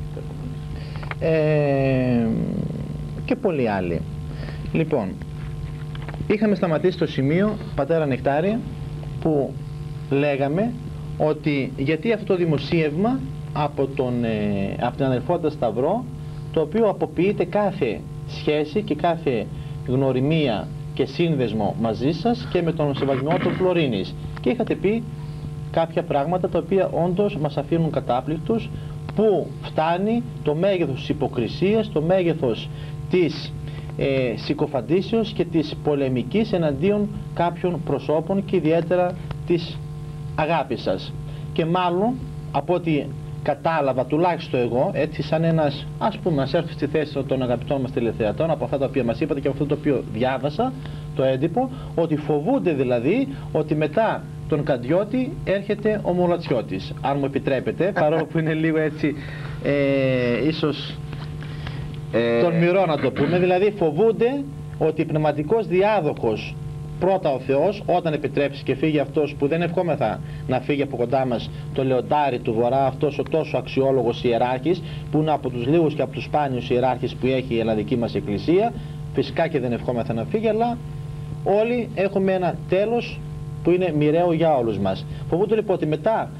και πολλοί άλλοι. Λοιπόν, είχαμε σταματήσει στο σημείο, πατέρα Νεκτάρια, που λέγαμε ότι γιατί αυτό το δημοσίευμα από την αδελφότητα Σταυρό, το οποίο αποποιείται κάθε σχέση και κάθε γνωριμία και σύνδεσμο μαζί σας και με τον Σεβασμό του Φλωρίνης, και είχατε πει κάποια πράγματα τα οποία όντως μας αφήνουν κατάπληκτους, που φτάνει το μέγεθος της υποκρισίας, το μέγεθος της συκοφαντήσεως και της πολεμικής εναντίον κάποιων προσώπων και ιδιαίτερα της αγάπης σας. Και μάλλον από ό,τι κατάλαβα, τουλάχιστον εγώ, έτσι σαν ένας, ας πούμε, να έρθω στη θέση των αγαπητών μας τηλεθεατών, από αυτά τα οποία μας είπατε και από αυτό το οποίο διάβασα, το έντυπο, ότι φοβούνται δηλαδή ότι μετά τον Καντιώτη έρχεται ο Μουλατσιώτης, αν μου επιτρέπετε, παρόλο που είναι λίγο έτσι ίσως τον μυρό να το πούμε, δηλαδή φοβούνται ότι πνευματικός διάδοχος πρώτα ο Θεός, όταν επιτρέψει και φύγει αυτός που δεν ευχόμεθα να φύγει από κοντά μας, το Λεοντάρι του Βορρά, αυτός ο τόσο αξιόλογος ιεράρχης, που είναι από τους λίγους και από τους σπάνιους ιεράρχες που έχει η ελλαδική μας εκκλησία, φυσικά και δεν ευχόμεθα να φύγει, αλλά όλοι έχουμε ένα τέλος που είναι μοιραίο για όλους μας. Φοβούνται λοιπόν ότι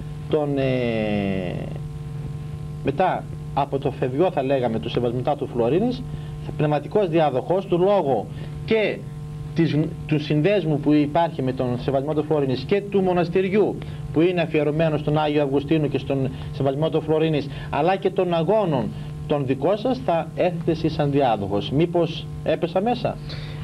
μετά από το φευγιό, θα λέγαμε, του Σεβασμιτά του Φλωρίνης, πνευματικός διάδοχος του λόγω και του συνδέσμου που υπάρχει με τον Σεβασμό του Φλωρίνης και του μοναστηριού που είναι αφιερωμένο στον Άγιο Αυγουστίνο και στον Σεβασμό του Φλωρίνης, αλλά και των αγώνων των δικών σας, θα έρθετε εσείς σαν διάδοχος. Μήπως έπεσα μέσα?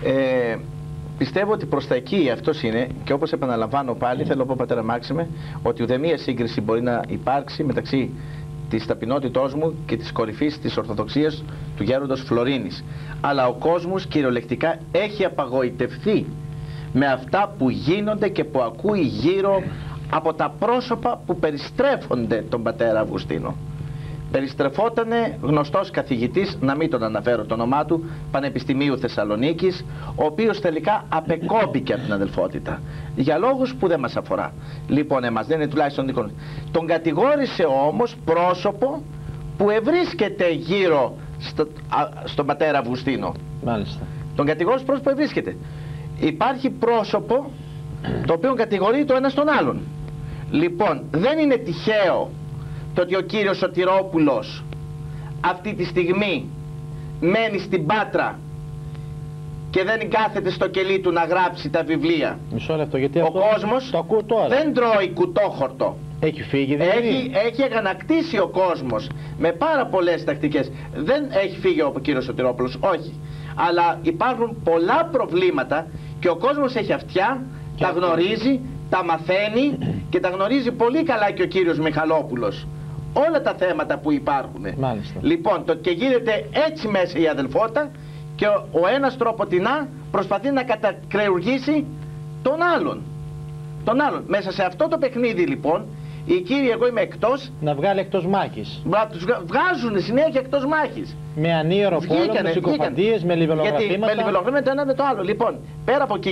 Πιστεύω ότι προς τα εκεί αυτός είναι, και όπως επαναλαμβάνω πάλι, θέλω να πω, πατέρα Μάξιμε, ότι ουδέμια σύγκριση μπορεί να υπάρξει μεταξύ της ταπεινότητός μου και της κορυφής της Ορθοδοξίας του γέροντος Φλωρίνης. Αλλά ο κόσμος κυριολεκτικά έχει απαγοητευθεί με αυτά που γίνονται και που ακούει γύρω από τα πρόσωπα που περιστρέφονται τον πατέρα Αυγουστίνο. Περιστρεφότανε γνωστός καθηγητής, να μην τον αναφέρω το όνομά του, Πανεπιστημίου Θεσσαλονίκης, ο οποίος τελικά απεκόπηκε από την αδελφότητα για λόγους που δεν μας αφορά. Λοιπόν, εμάς δεν είναι τουλάχιστον δικό. Τον κατηγόρησε όμως πρόσωπο που ευρίσκεται γύρω στον πατέρα Αυγουστίνο. Μάλιστα. Τον κατηγόρησε πρόσωπο που ευρίσκεται. Υπάρχει πρόσωπο το οποίο κατηγορεί το ένα τον άλλον. Λοιπόν, δεν είναι τυχαίο το ότι ο κύριος Σωτηρόπουλος αυτή τη στιγμή μένει στην Πάτρα και δεν κάθεται στο κελί του να γράψει τα βιβλία. Μισό λεπτό, γιατί ο κόσμος το ακούω τώρα. Δεν τρώει κουτόχορτο. Έχει φύγει δηλαδή. Έχει αγανακτήσει ο κόσμος με πάρα πολλές τακτικές. Δεν έχει φύγει ο κύριος Σωτηρόπουλος, όχι. Αλλά υπάρχουν πολλά προβλήματα και ο κόσμος έχει αυτιά, τα γνωρίζει, τα μαθαίνει και τα γνωρίζει πολύ καλά και ο κύριος Μιχαλόπουλος. Όλα τα θέματα που υπάρχουν. Μάλιστα. Λοιπόν, και γίνεται έτσι μέσα η αδελφότητα και ο ένας τροποτινά προσπαθεί να κατακρεουργήσει τον άλλον. Μέσα σε αυτό το παιχνίδι λοιπόν, οι κύριοι, εγώ είμαι εκτός. Να βγάλει εκτός μάχης. Τους βγάζουν συνέχεια εκτός μάχης. Με ανίερο πόλεμο, με συκοφαντίες, με λιβελογραφήματα. Με λιβελογραφήματα το ένα με το άλλο. Λοιπόν, πέρα από εκεί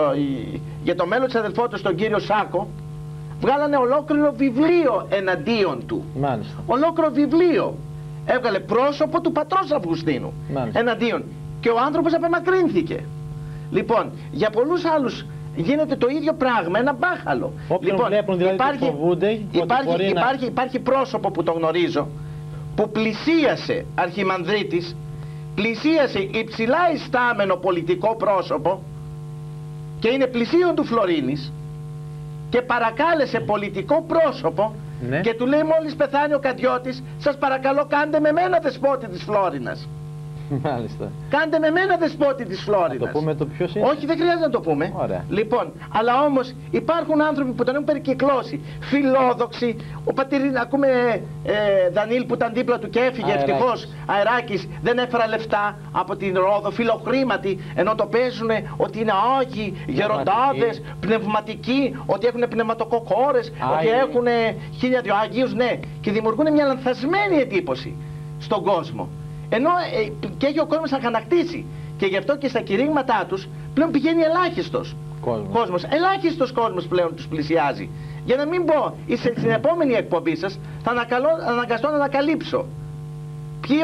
για το μέλλον της αδελφότητας, τον κύριο Σάκο, βγάλανε ολόκληρο βιβλίο εναντίον του. Μάλιστα. Ολόκληρο βιβλίο. Έβγαλε πρόσωπο του πατρός Αυγουστίνου. Μάλιστα. Εναντίον. Και ο άνθρωπος απεμακρύνθηκε. Λοιπόν, για πολλούς άλλους γίνεται το ίδιο πράγμα, ένα μπάχαλο. Όποιον βλέπουν δηλαδή φοβούνται, υπάρχει πρόσωπο που το γνωρίζω, που πλησίασε αρχιμανδρίτης, πλησίασε υψηλά ιστάμενο πολιτικό πρόσωπο και είναι πλησίον του Φλωρίνης και παρακάλεσε πολιτικό πρόσωπο, ναι, και του λέει μόλις πεθάνει ο Καντιώτης, σας παρακαλώ κάντε με μένα δεσπότη της Φλόρινας. Μάλιστα. Κάντε με μένα δεσπότη της Φλόρινας. Να το πούμε το ποιος είναι. Όχι, δεν χρειάζεται να το πούμε. Ωραία. Λοιπόν, αλλά όμως υπάρχουν άνθρωποι που τον έχουν περικυκλώσει. Φιλόδοξοι. Ο πατήρ, ακούμε Δανίλ που ήταν δίπλα του και έφυγε ευτυχώς. Αεράκης, δεν έφερα λεφτά από την Ρόδο. Φιλοχρήματοι, ενώ το παίζουν ότι είναι άγιοι, γεροντάδες, πνευματικοί, ότι έχουν πνευματοκοκόρες, ότι έχουν 1002 Αγίους, ναι. Και δημιουργούν μια λανθασμένη εντύπωση στον κόσμο. Ενώ και έχει ο κόσμος αγανακτήσει. Και γι' αυτό και στα κηρύγματά τους πλέον πηγαίνει ελάχιστος κόσμος. Ελάχιστος κόσμος πλέον τους πλησιάζει. Για να μην πω, στην επόμενη εκπομπή σας θα αναγκαστώ να ανακαλύψω ποιοι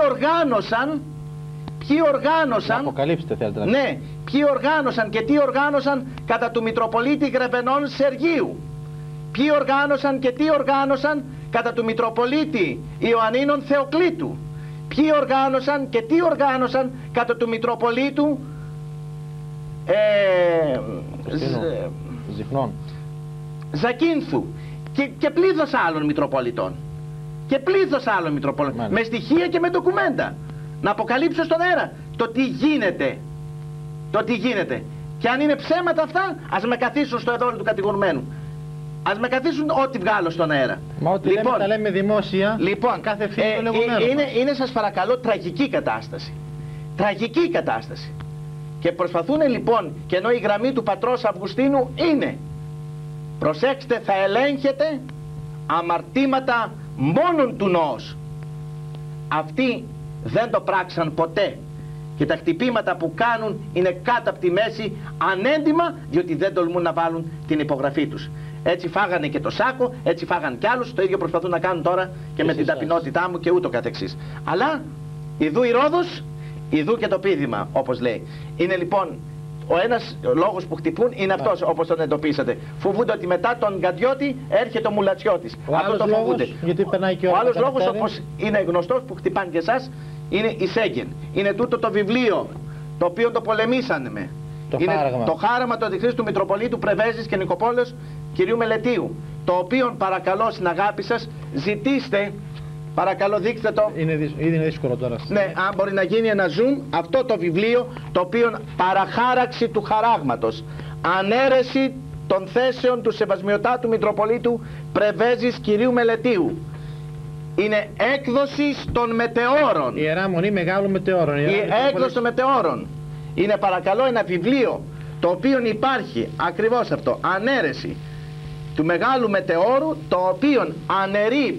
οργάνωσαν. Αποκαλύψτε θέλετε να ναι, ποιοι οργάνωσαν και τι οργάνωσαν κατά του Μητροπολίτη Γρεβενών Σεργίου. Ποιοι οργάνωσαν και τι οργάνωσαν κατά του Μητροπολίτη Ιωαννίνων Θεοκλήτου. Ποιοι οργάνωσαν και τι οργάνωσαν κατά του Μητροπολίτου Ζακίνθου και πλήθος άλλων Μητροπολιτών. Με στοιχεία και με ντοκουμέντα. Να αποκαλύψω στον αέρα το τι γίνεται. Το τι γίνεται. Και αν είναι ψέματα αυτά, ας με καθίσουν στο εδόλιο του κατηγορουμένου. Ας με καθίσουν ό,τι βγάλω στον αέρα. Μα ό,τι λέμε τα λέμε δημόσια. Λοιπόν, κάθε φίλο λεγόμενο. Είναι σας παρακαλώ τραγική κατάσταση. Τραγική κατάσταση. Και προσπαθούν λοιπόν, και ενώ η γραμμή του πατρός Αυγουστίνου είναι, προσέξτε, θα ελέγχετε αμαρτήματα μόνον του νόος. Αυτοί δεν το πράξαν ποτέ. Και τα χτυπήματα που κάνουν είναι κάτω από τη μέση, ανέντιμα, διότι δεν τολμούν να βάλουν την υπογραφή τους. Έτσι φάγανε και το Σάκο, έτσι φάγανε κι άλλους, το ίδιο προσπαθούν να κάνουν τώρα και με την ταπεινότητά μου και ούτω καθεξής. Αλλά ιδού η Ρόδος, ιδού και το πείδημα, όπως λέει. Είναι λοιπόν ο ένας λόγος που χτυπούν είναι αυτός, όπως τον εντοπίσατε. Φοβούνται ότι μετά τον Γκαντιώτη έρχεται ο Μουλατσιώτης. Αυτό το φοβούνται. Ο άλλος λόγος, όπως είναι γνωστός που χτυπάνε και εσάς, είναι η Σέγγεν. Είναι τούτο το βιβλίο το οποίο το πολεμήσανε. Το χάραμα του Αντιχρίστου του Μητροπολίτου Πρεβέζης και Νικοπόλεως κυρίου Μελετίου, το οποίο παρακαλώ στην αγάπη σας ζητήστε, παρακαλώ δείξτε το. Είναι δύσκολο τώρα. Ναι, αν μπορεί να γίνει ένα zoom, αυτό το βιβλίο το οποίο παραχάραξη του χαράγματος, ανέρεση των θέσεων του Σεβασμιωτάτου Μητροπολίτου Πρεβέζης κυρίου Μελετίου. Είναι έκδοση των μετεώρων. Ιερά Μονή Μεγάλων Μετεώρων. Η έκδοση των μετεώρων. Είναι παρακαλώ ένα βιβλίο το οποίο υπάρχει ακριβώς αυτό, ανέρεση του Μεγάλου Μετεώρου, το οποίο αναιρεί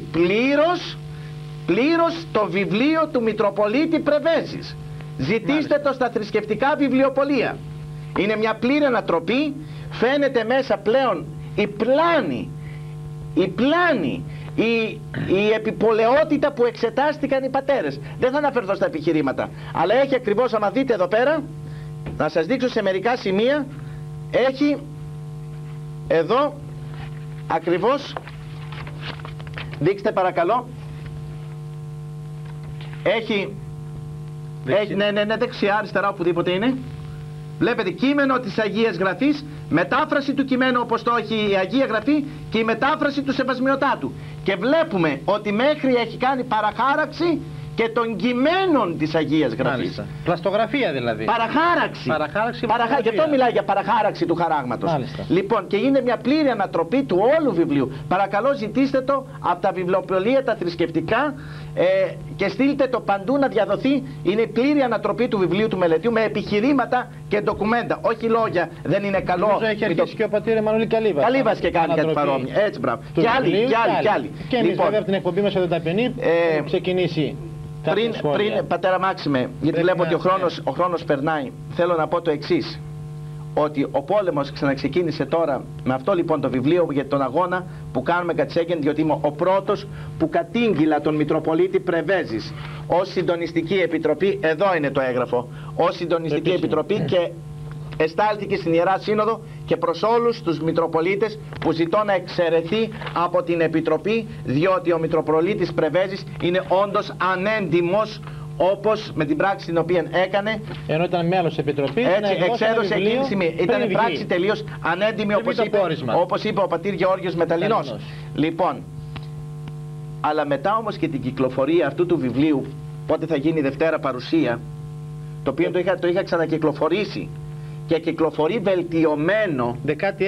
πλήρως το βιβλίο του Μητροπολίτη Πρεβέζης. Ζητήστε το στα θρησκευτικά βιβλιοπωλεία. Είναι μια πλήρη ανατροπή, φαίνεται μέσα πλέον η πλάνη, η επιπολαιότητα που εξετάστηκαν οι πατέρες. Δεν θα αναφερθώ στα επιχειρήματα, αλλά έχει ακριβώς, άμα δείτε εδώ πέρα, να σας δείξω σε μερικά σημεία, έχει εδώ ακριβώς, δείξτε παρακαλώ, έχει δεξιά, αριστερά, οπουδήποτε είναι. Βλέπετε κείμενο της Αγίας Γραφής, μετάφραση του κειμένου όπως το έχει η Αγία Γραφή και η μετάφραση του Σεβασμιωτάτου. Και βλέπουμε ότι μέχρι έχει κάνει παραχάραξη και των κειμένων της Αγίας Γραφής. Πλαστογραφία δηλαδή. Παραχάραξη. Γι' αυτό μιλάει για παραχάραξη του χαράγματος. Μάλιστα. Λοιπόν, και είναι μια πλήρη ανατροπή του όλου βιβλίου. Παρακαλώ ζητήστε το από τα βιβλιοπωλεία τα θρησκευτικά και στείλτε το παντού να διαδοθεί. Είναι η πλήρη ανατροπή του βιβλίου του Μελετίου με επιχειρήματα και ντοκουμέντα. Όχι λόγια, δεν είναι καλό. Νομίζω έχει αρχίσει και ο πατήρ Εμμανουήλ Καλύβας. Καλύβας και κάνει κάτι παρόμοιο. Έτσι, μπράβο. Και άλλοι. Και εμείς βέβαια από την εκπομπή μας εδώ ταπεινή ξεκινήσει. Πριν, πατέρα Μάξιμε, γιατί βλέπω ότι ο χρόνος περνάει, θέλω να πω το εξής. Ότι ο πόλεμος ξαναξεκίνησε τώρα με αυτό λοιπόν το βιβλίο για τον αγώνα που κάνουμε κατά τη Σέγγεν, διότι είμαι ο πρώτος που κατήγγειλα τον Μητροπολίτη Πρεβέζης ως συντονιστική επιτροπή. Εδώ είναι το έγγραφο. Ως συντονιστική επιτροπή και εστάλθηκε στην Ιερά Σύνοδο και προς όλους τους Μητροπολίτες που ζητώ να εξαιρεθεί από την Επιτροπή, διότι ο Μητροπολίτης Πρεβέζης είναι όντως ανέντιμος, όπως με την πράξη την οποία έκανε, ενώ ήταν μέλος Επιτροπής, έτσι εξέδωσε εκείνη τη στιγμή. Ήταν πράξη τελείως ανέντιμη, όπως είπε ο πατήρ Γεώργιος Μεταλλινός. Λοιπόν, αλλά μετά όμως και την κυκλοφορία αυτού του βιβλίου, πότε θα γίνει Δευτέρα παρουσία, το οποίο το είχα ξανακυκλοφορήσει και κυκλοφορεί βελτιωμένο,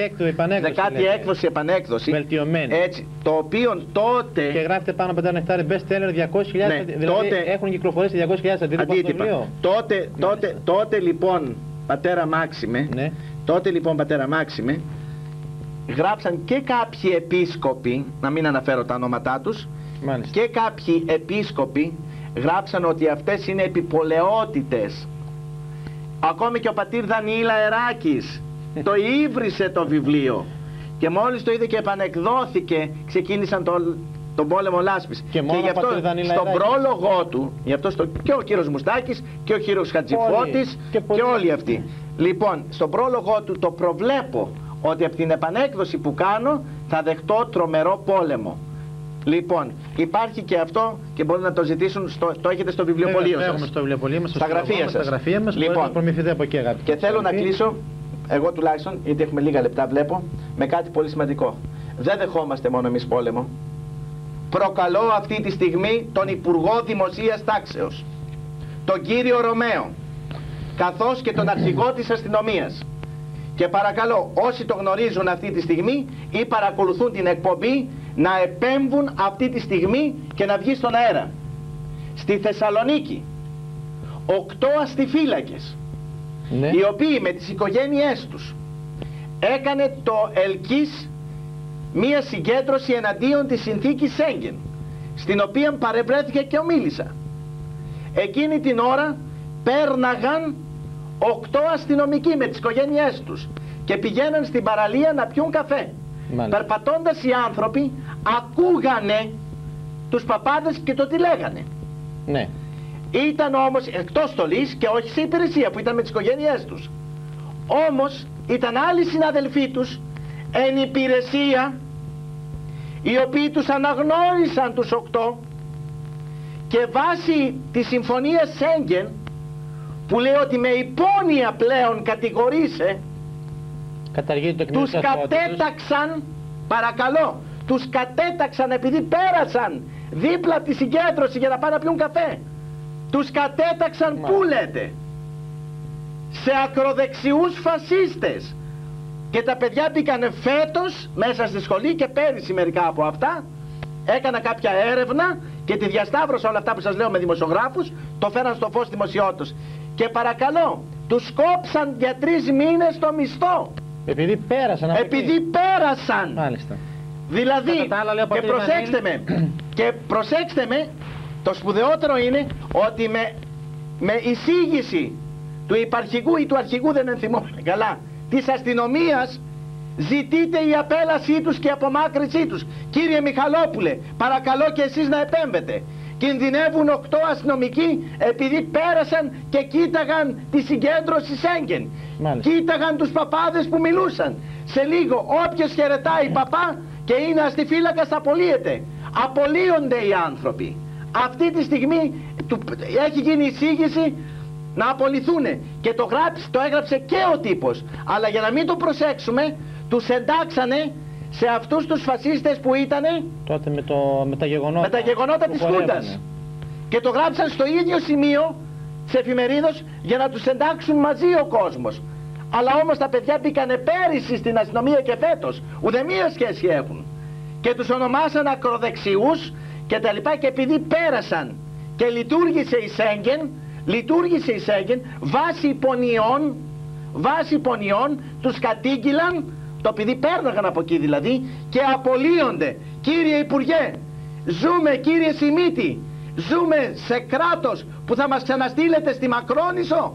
16η επανέκδοση βελτιωμένη, έτσι, το οποίο τότε και γράφεται πάνω από 5 νεκτάρι best seller 200.000, ναι, δηλαδή τότε έχουν κυκλοφορήσει 200.000 αντίτυπα. Τότε λοιπόν πατέρα Μάξιμε, ναι, τότε λοιπόν πατέρα Μάξιμε, γράψαν και κάποιοι επίσκοποι, να μην αναφέρω τα ονόματά τους, μάλιστα, και κάποιοι επίσκοποι γράψαν ότι αυτές είναι επιπολαιότητες. Ακόμη και ο πατήρ Δανιήλ Αεράκης το ύβρισε το βιβλίο και μόλις το είδε και επανεκδόθηκε, ξεκίνησαν τον πόλεμο λάσπης. Και γι' αυτό στον πρόλογο του, γι' αυτό και ο κύριος Μουστάκης και ο κύριος Χατζηφώτης και όλοι αυτοί. Λοιπόν, στον πρόλογο του το προβλέπω ότι από την επανέκδοση που κάνω θα δεχτώ τρομερό πόλεμο. Λοιπόν, υπάρχει και αυτό και μπορούν να το ζητήσουν, το έχετε στο βιβλιοπωλείο σας. Στο βιβλιοπωλείο μας, στα γραφεία σας. Λοιπόν, προμηθείτε από εκεί, αγάπη. Και θέλω να κλείσω, εγώ τουλάχιστον, γιατί έχουμε λίγα λεπτά βλέπω, με κάτι πολύ σημαντικό. Δεν δεχόμαστε μόνο εμείς πόλεμο. Προκαλώ αυτή τη στιγμή τον Υπουργό Δημοσίας Τάξεως, τον κύριο Ρωμαίο, καθώς και τον αρχηγό της αστυνομίας. Και παρακαλώ όσοι το γνωρίζουν αυτή τη στιγμή ή παρακολουθούν την εκπομπή να επέμβουν αυτή τη στιγμή και να βγει στον αέρα. Στη Θεσσαλονίκη 8 αστιφύλακες, Ναι. οι οποίοι με τις οικογένειές τους έκανε το ΕΛΚΙΣ μία συγκέντρωση εναντίον της συνθήκης Σέγγεν, στην οποία παρευρέθηκε και ομίλησα. Εκείνη την ώρα πέρναγαν 8 αστυνομικοί με τις οικογένειές τους και πηγαίναν στην παραλία να πιούν καφέ. Μάλιστα. Περπατώντας οι άνθρωποι ακούγανε τους παπάδες και το τι λέγανε. Ναι. Ήταν όμως εκτός στολής και όχι σε υπηρεσία, που ήταν με τις οικογένειές τους. Όμως ήταν άλλοι συναδελφοί τους εν υπηρεσία, οι οποίοι τους αναγνώρισαν τους 8 και βάσει τη συμφωνία Σέγγεν, που λέει ότι με υπόνοια πλέον κατηγορείσαι, Καταργείται το τους κατέταξαν, παρακαλώ, τους κατέταξαν επειδή πέρασαν δίπλα από τη συγκέντρωση για να πάνε να πιούν καφέ. Τους κατέταξαν, πού λέτε, σε ακροδεξιούς φασίστες. Και τα παιδιά μπήκαν φέτος μέσα στη σχολή και πέρυσι μερικά από αυτά. Έκανα κάποια έρευνα και τη διασταύρωσα όλα αυτά που σας λέω με δημοσιογράφους, το φέραν στο φως δημοσιότητας. Και παρακαλώ, τους κόψαν για 3 μήνες το μισθό. Επειδή πέρασαν. Επειδή πέρασαν. Μάλιστα. Δηλαδή, Κατά τα άλλα, λέω, και προσέξτε με, και προσέξτε με, το σπουδαιότερο είναι ότι με εισήγηση του υπαρχηγού ή του αρχηγού, δεν ενθυμόμαι καλά, της αστυνομίας, ζητείτε η απέλασή τους και η απομάκρυνσή τους. Κύριε Μιχαλόπουλε, παρακαλώ και εσείς να επέμβετε. Κινδυνεύουν 8 αστυνομικοί επειδή πέρασαν και κοίταγαν τη συγκέντρωση Σέγγεν. Μάλιστα. Κοίταγαν τους παπάδες που μιλούσαν. Σε λίγο όποιος χαιρετάει παπά και είναι αστιφύλακας απολύεται. Απολύονται οι άνθρωποι. Αυτή τη στιγμή έχει γίνει εισήγηση να απολυθούν και το έγραψε και ο τύπος. Αλλά για να μην το προσέξουμε, τους εντάξανε σε αυτούς τους φασίστες που ήτανε Τότε με τα γεγονότα. με τα γεγονότα της Χούντας. Και το γράψαν στο ίδιο σημείο της εφημερίδος για να τους εντάξουν μαζί ο κόσμος. Αλλά όμως τα παιδιά μπήκανε πέρυσι στην αστυνομία και φέτος. Ουδέμια σχέση έχουν. Και τους ονομάσαν ακροδεξιούς και τα λοιπά, και επειδή πέρασαν και λειτουργήσε η Σέγγεν, βάσει υπονοιών τους κατήγγυλαν, το επειδή πέρναγαν από εκεί δηλαδή, και απολύονται. Κύριε Υπουργέ, ζούμε, κύριε Σιμίτη, ζούμε σε κράτος που θα μας ξαναστείλετε στη Μακρόνησο?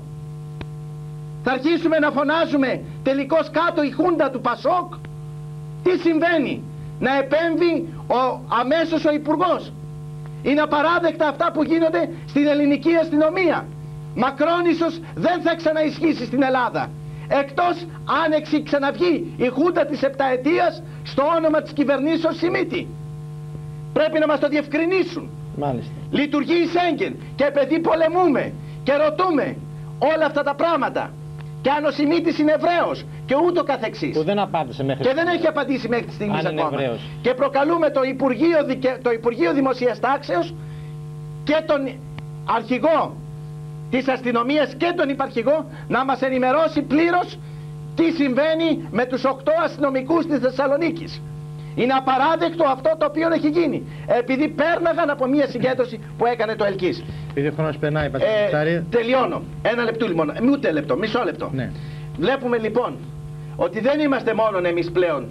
Θα αρχίσουμε να φωνάζουμε τελικώς κάτω η Χούντα του Πασόκ? Τι συμβαίνει? Να επέμβει αμέσως ο Υπουργός. Είναι απαράδεκτα αυτά που γίνονται στην ελληνική αστυνομία. Μακρόνησος δεν θα ξαναισχύσει στην Ελλάδα, εκτός αν ξαναβγεί η Χούντα της επταετίας στο όνομα της κυβερνήσεως Σιμίτη. Πρέπει να μας το διευκρινίσουν. Μάλιστα. Λειτουργεί η Σέγγεν και επειδή πολεμούμε και ρωτούμε όλα αυτά τα πράγματα, και αν ο Σιμίτης είναι Εβραίος και ούτω καθεξής, Που δεν απάντησε μέχρι και δεν έχει απαντήσει μέχρι τη στιγμή ακόμα, Εβραίος. και προκαλούμε το Υπουργείο Δημοσίας Τάξεως και τον αρχηγό της αστυνομίας και τον υπαρχηγό να μας ενημερώσει πλήρως τι συμβαίνει με τους 8 αστυνομικούς της Θεσσαλονίκης. Είναι απαράδεκτο αυτό το οποίο έχει γίνει, επειδή πέρναγαν από μια συγκέντρωση που έκανε το ΕΛΚΙΣ. Επειδή ο χρόνος περνάει, Τελειώνω. Ένα λεπτό λοιπόν, ούτε λεπτό, μισό λεπτό. Ναι. Βλέπουμε λοιπόν ότι δεν είμαστε μόνο εμείς πλέον,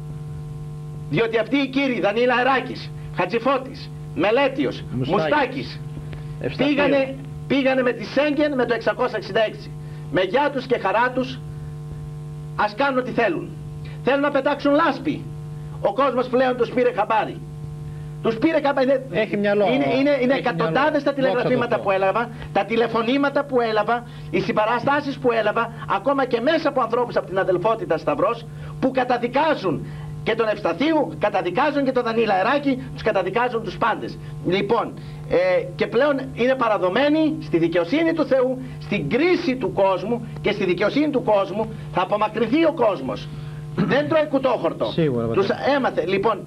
διότι αυτοί οι κύριοι Δανίλα Εράκης, Χατζηφώτης, Μελέτιος, Μουστάκης πήγανε με τη Σέγγεν με το 666. Με γεια τους και χαρά τους, ας κάνουν ό,τι θέλουν. Θέλουν να πετάξουν λάσπη. Ο κόσμος πλέον τους πήρε χαμπάρι. Τους πήρε χαμπάρι. Έχει μυαλό. Είναι εκατοντάδες τα τηλεγραφήματα που έλαβα, τα τηλεφωνήματα που έλαβα, οι συμπαραστάσεις που έλαβα, ακόμα και μέσα από ανθρώπους από την αδελφότητα Σταυρός, που καταδικάζουν και τον Ευσταθίου, καταδικάζουν και τον Δανίλα Εράκη, τους καταδικάζουν τους πάντες. Λοιπόν, και πλέον είναι παραδομένοι στη δικαιοσύνη του Θεού, στην κρίση του κόσμου και στη δικαιοσύνη του κόσμου θα απομακρυνθεί ο κόσμος. Δεν τρώει κουτόχορτο. Σίγουρα. Τους έμαθε. Λοιπόν,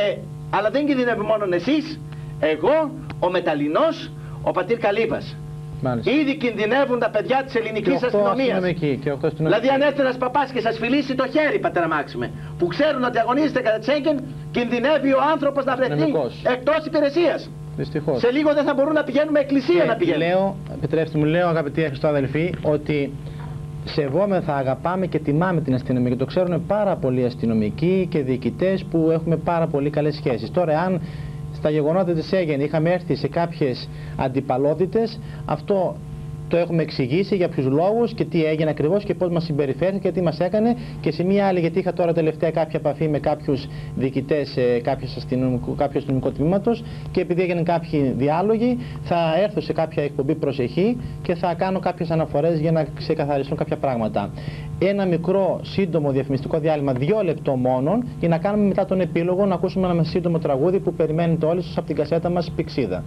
αλλά δεν κινδυνεύει μόνο εσείς, εγώ, ο Μεταλλινός, ο πατήρ Καλύβας. Μάλιστα. Ήδη κινδυνεύουν τα παιδιά της ελληνικής αστυνομίας. Δηλαδή αν έρθει ένας παπάς και σας φιλήσει το χέρι, πατέρα Μάξιμε, που ξέρουν ότι αγωνίζετε κατά τη Σέγγεν, κινδυνεύει ο άνθρωπος να βρεθεί εκτός υπηρεσίας. Δυστυχώς. Σε λίγο δεν θα μπορούν να πηγαίνουμε εκκλησία να πηγαίνουν. Λέω, επιτρέψτε μου, λέω αγαπητοί χριστοαδελφοί, ότι σεβόμεθα, αγαπάμε και τιμάμε την αστυνομία και το ξέρουν πάρα πολλοί αστυνομικοί και διοικητές που έχουμε πάρα πολύ καλές σχέσεις. Τώρα, αν στα γεγονότα της Σέγγεν είχαμε έρθει σε κάποιες αντιπαλότητες, αυτό το έχουμε εξηγήσει για ποιους λόγους και τι έγινε ακριβώς και πώς μας συμπεριφέρθηκε και τι μας έκανε, και σε μία άλλη, γιατί είχα τώρα τελευταία κάποια επαφή με κάποιους διοικητές κάποιου αστυνομικού τμήματος, και επειδή έγιναν κάποιοι διάλογοι, θα έρθω σε κάποια εκπομπή προσεχή και θα κάνω κάποιες αναφορές για να ξεκαθαριστούν κάποια πράγματα. Ένα μικρό σύντομο διαφημιστικό διάλειμμα, 2 λεπτό μόνο, για να κάνουμε μετά τον επίλογο, να ακούσουμε ένα σύντομο τραγούδι που περιμένετε όλοι σας από την κασέτα μας Πηξίδα.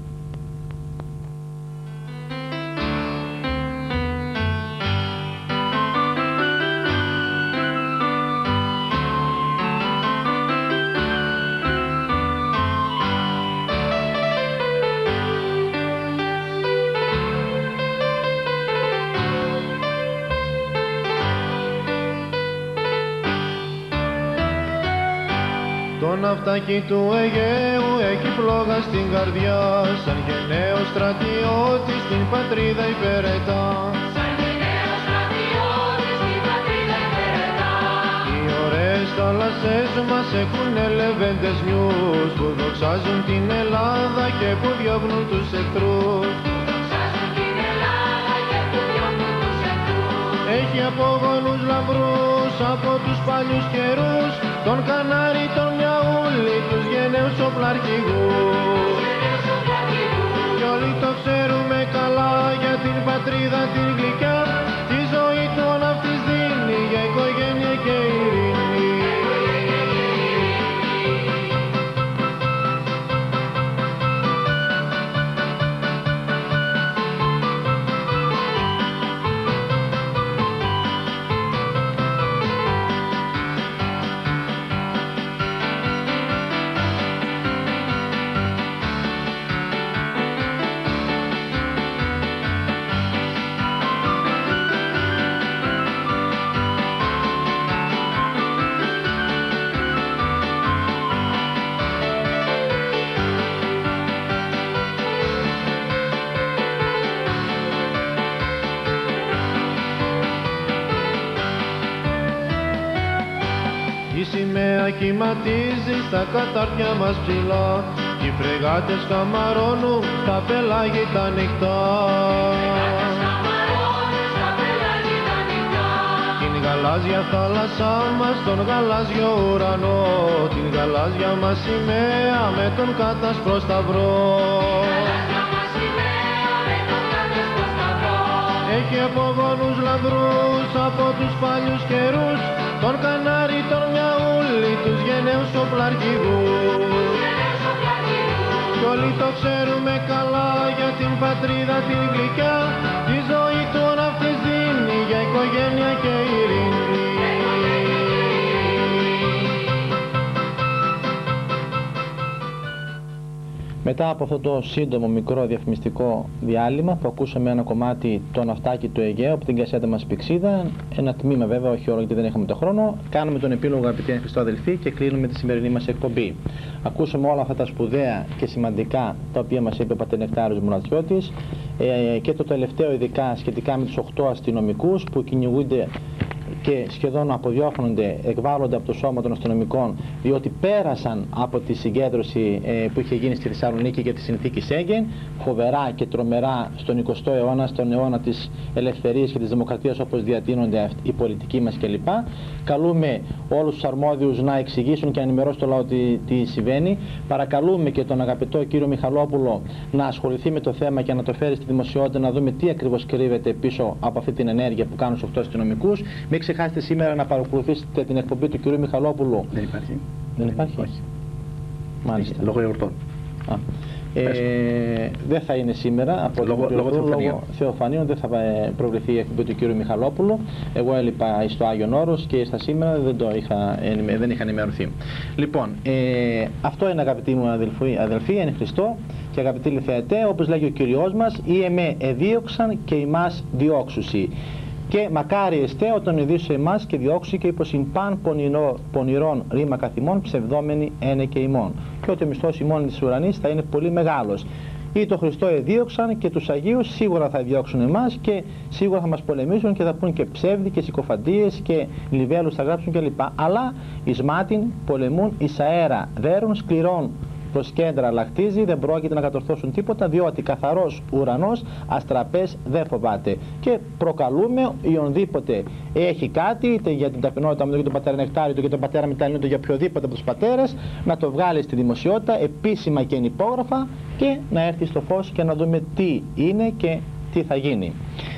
Το ναυτάκι του Αιγαίου έχει φλόγα στην καρδιά, σαν γενναίος στρατιώτης στην πατρίδα υπηρετά. Σαν γενναίος στρατιώτης στην πατρίδα υπηρετά. Οι ωραίες θάλασσες μας έχουνε λεβέντες νιούς, που δοξάζουν την Ελλάδα και που διώχνουν τους εχθρούς. Δοξάζουν την Ελλάδα και που διώχνουν τους εχθρούς. Έχει απογόνους λαμπρούς από τους παλιούς καιρούς, τον Κανάρι, τον Μιαούλη, τους γενναίους οπλαρχηγούς. Κι όλοι το ξέρουμε καλά για την πατρίδα την γλυκιά, τη ζωή του να αυτής δίνει για οικογένεια και ειρήνη. Η σημαία κυματίζει στα κατάρτια μας ψηλά, οι φρεγάτες καμαρώνουν στα πελάγι τα νυχτά. Την γαλάζια θάλασσά μας, τον γαλάζιο ουρανό, την γαλάζια μας σημαία με τον κάτασπρο σταυρό. Έχει απογόνους λαμπρούς από τους παλιούς καιρούς, τον Κανάρι, τον Μιαούλη, τους γενναίους οπλαρχηγούς. Κι όλοι το ξέρουμε καλά για την πατρίδα την γλυκιά, τη ζωή του να αυτής δίνει για οικογένεια και ειρήνη. Μετά από αυτό το σύντομο μικρό διαφημιστικό διάλειμμα που ακούσαμε ένα κομμάτι το ναυτάκι του Αιγαίου από την κασέτα μας Πηξίδα, ένα τμήμα βέβαια, όχι όλο γιατί δεν είχαμε το χρόνο, κάνουμε τον επίλογο αγαπητοί χριστοαδελφοί και κλείνουμε τη σημερινή μας εκπομπή. Ακούσαμε όλα αυτά τα σπουδαία και σημαντικά τα οποία μας είπε ο πατέρ Νεκτάριος Μουρατιώτης, και το τελευταίο ειδικά σχετικά με τους 8 αστυνομικούς που κυνηγούνται και σχεδόν αποδιώχνονται, εκβάλλονται από το σώμα των αστυνομικών, διότι πέρασαν από τη συγκέντρωση που είχε γίνει στη Θεσσαλονίκη για τη συνθήκη Σέγγεν, φοβερά και τρομερά στον 20ο αιώνα, στον αιώνα της ελευθερίας και της δημοκρατίας όπως διατείνονται οι πολιτικοί μας κλπ. Καλούμε όλους τους αρμόδιους να εξηγήσουν και να ενημερώσουν το λαό τι συμβαίνει. Παρακαλούμε και τον αγαπητό κύριο Μιχαλόπουλο να ασχοληθεί με το θέμα και να το φέρει στη δημοσιότητα, να δούμε τι ακριβώς κρύβεται πίσω από αυτή την ενέργεια που κάνουν στους 8 αστυνομικούς. Μην ξεχάσετε σήμερα να παρακολουθήσετε την εκπομπή του κυρίου Μιχαλόπουλου. Δεν υπάρχει. Δεν υπάρχει. Όχι. Μάλιστα. Λόγω εορτών. Δεν θα είναι σήμερα από λόγω Θεοφανίων, δεν θα προβληθεί η εκπομπή του κύριου Μιχαλόπουλου. Εγώ έλειπα στο Άγιον Όρος και στα σήμερα δεν είχα ενημερωθεί. Λοιπόν, αυτό είναι αγαπητοί μου αδελφοί, είναι Χριστό. Και αγαπητοί λιθεατέ, όπως λέγει ο Κυριός μας, «Ή εμέ εδίωξαν και ημάς διώξουσι». Και μακάρι εστέ όταν ειδήσει εμάς και διώξει και υποσυν παν πονηρών ρήμα καθημών ψευδόμενοι ένε και ημών. Και ότι ο μισθός ημών της ουρανής θα είναι πολύ μεγάλος. Ή το Χριστό εδίωξαν και τους Αγίους σίγουρα θα διώξουν εμάς και σίγουρα θα μας πολεμήσουν και θα πούν και ψεύδι και συκοφαντίες και λιβέλους θα γράψουν κλπ. Αλλά εις μάτιν πολεμούν εις αέρα δέρουν σκληρών προς κέντρα λαχτίζει, δεν πρόκειται να κατορθώσουν τίποτα, διότι καθαρός ουρανός αστραπές δεν φοβάται. Και προκαλούμε οποιονδήποτε έχει κάτι, είτε για την ταπεινότητα μου, είτε για τον πατέρα Νεκτάριο, είτε για τον πατέρα Μηταλίνο, είτε για οποιοδήποτε από τους πατέρες, να το βγάλει στη δημοσιότητα επίσημα και ενυπόγραφα και να έρθει στο φως και να δούμε τι είναι και τι θα γίνει.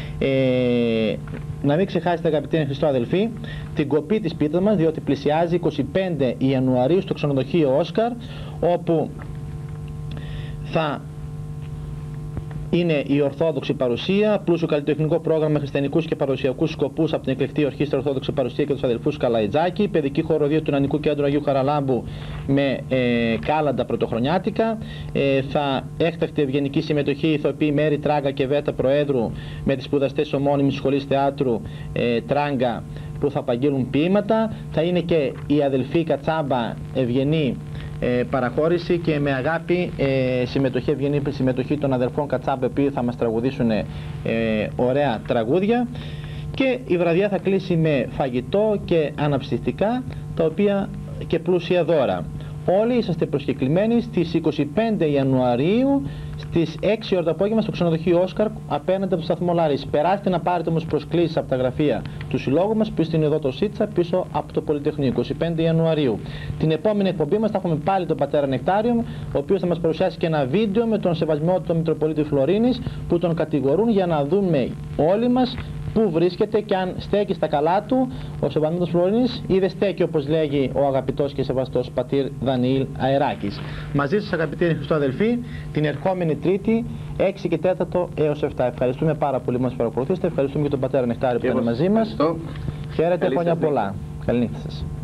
Να μην ξεχάσετε, αγαπητοί Χριστό αδελφοί, την κοπή της πίτας μας, διότι πλησιάζει 25 Ιανουαρίου στο ξενοδοχείο Όσκαρ, όπου θα είναι η ορθόδοξη παρουσία, πλούσιο καλλιτεχνικό πρόγραμμα, χριστιανικούς και παρουσιακούς σκοπούς από την εκλεκτή ορχήστρα Ορθόδοξη Παρουσία και τους αδελφούς Καλαϊτζάκη, παιδική χοροδία του Νανικού Κέντρου Αγίου Χαραλάμπου με κάλαντα πρωτοχρονιάτικα, θα έκτακτη ευγενική συμμετοχή ηθοποιοί Μέρη Τράγκα και Βέτα Προέδρου με τις σπουδαστές ομώνυμης σχολής θεάτρου Τράγκα που θα απαγγείλουν ποίηματα, θα είναι και η αδελφή Κατσάμπα ευγενή παραχώρηση και με αγάπη συμμετοχή, ευγενή συμμετοχή των αδερφών Κατσάμπε που θα μας τραγουδήσουν ωραία τραγούδια, και η βραδιά θα κλείσει με φαγητό και αναψυκτικά τα οποία και πλούσια δώρα. Όλοι είσαστε προσκεκλημένοι στις 25 Ιανουαρίου στις 6 ώρα το απόγευμα στο ξενοδοχείο Όσκαρ απέναντι από το σταθμό Λάρης. Περάστε να πάρετε όμως προσκλήσεις από τα γραφεία του συλλόγου μας που είναι εδώ το Σίτσα πίσω από το Πολυτεχνείο, 25 Ιανουαρίου. Την επόμενη εκπομπή μας θα έχουμε πάλι τον πατέρα Νεκτάριο, ο οποίος θα μας παρουσιάσει και ένα βίντεο με τον σεβασμό του Μητροπολίτη Φλωρίνης που τον κατηγορούν, για να δούμε όλοι μας πού βρίσκεται και αν στέκει στα καλά του ο Σεβασμός Φλωρίνης ή δεν στέκει, όπως λέγει ο αγαπητός και σεβαστός πατήρ Δανιήλ Αεράκης. Μαζί σας, αγαπητοί Χριστό αδελφοί, την ερχόμενη Τρίτη 6 και 4 έως 7. Ευχαριστούμε πάρα πολύ που μας παρακολουθήσατε. Ευχαριστούμε και τον πατέρα Νεκτάριο που ήταν μαζί μας. Χαίρετε, χρόνια πολλά. Καληνύχτα σας.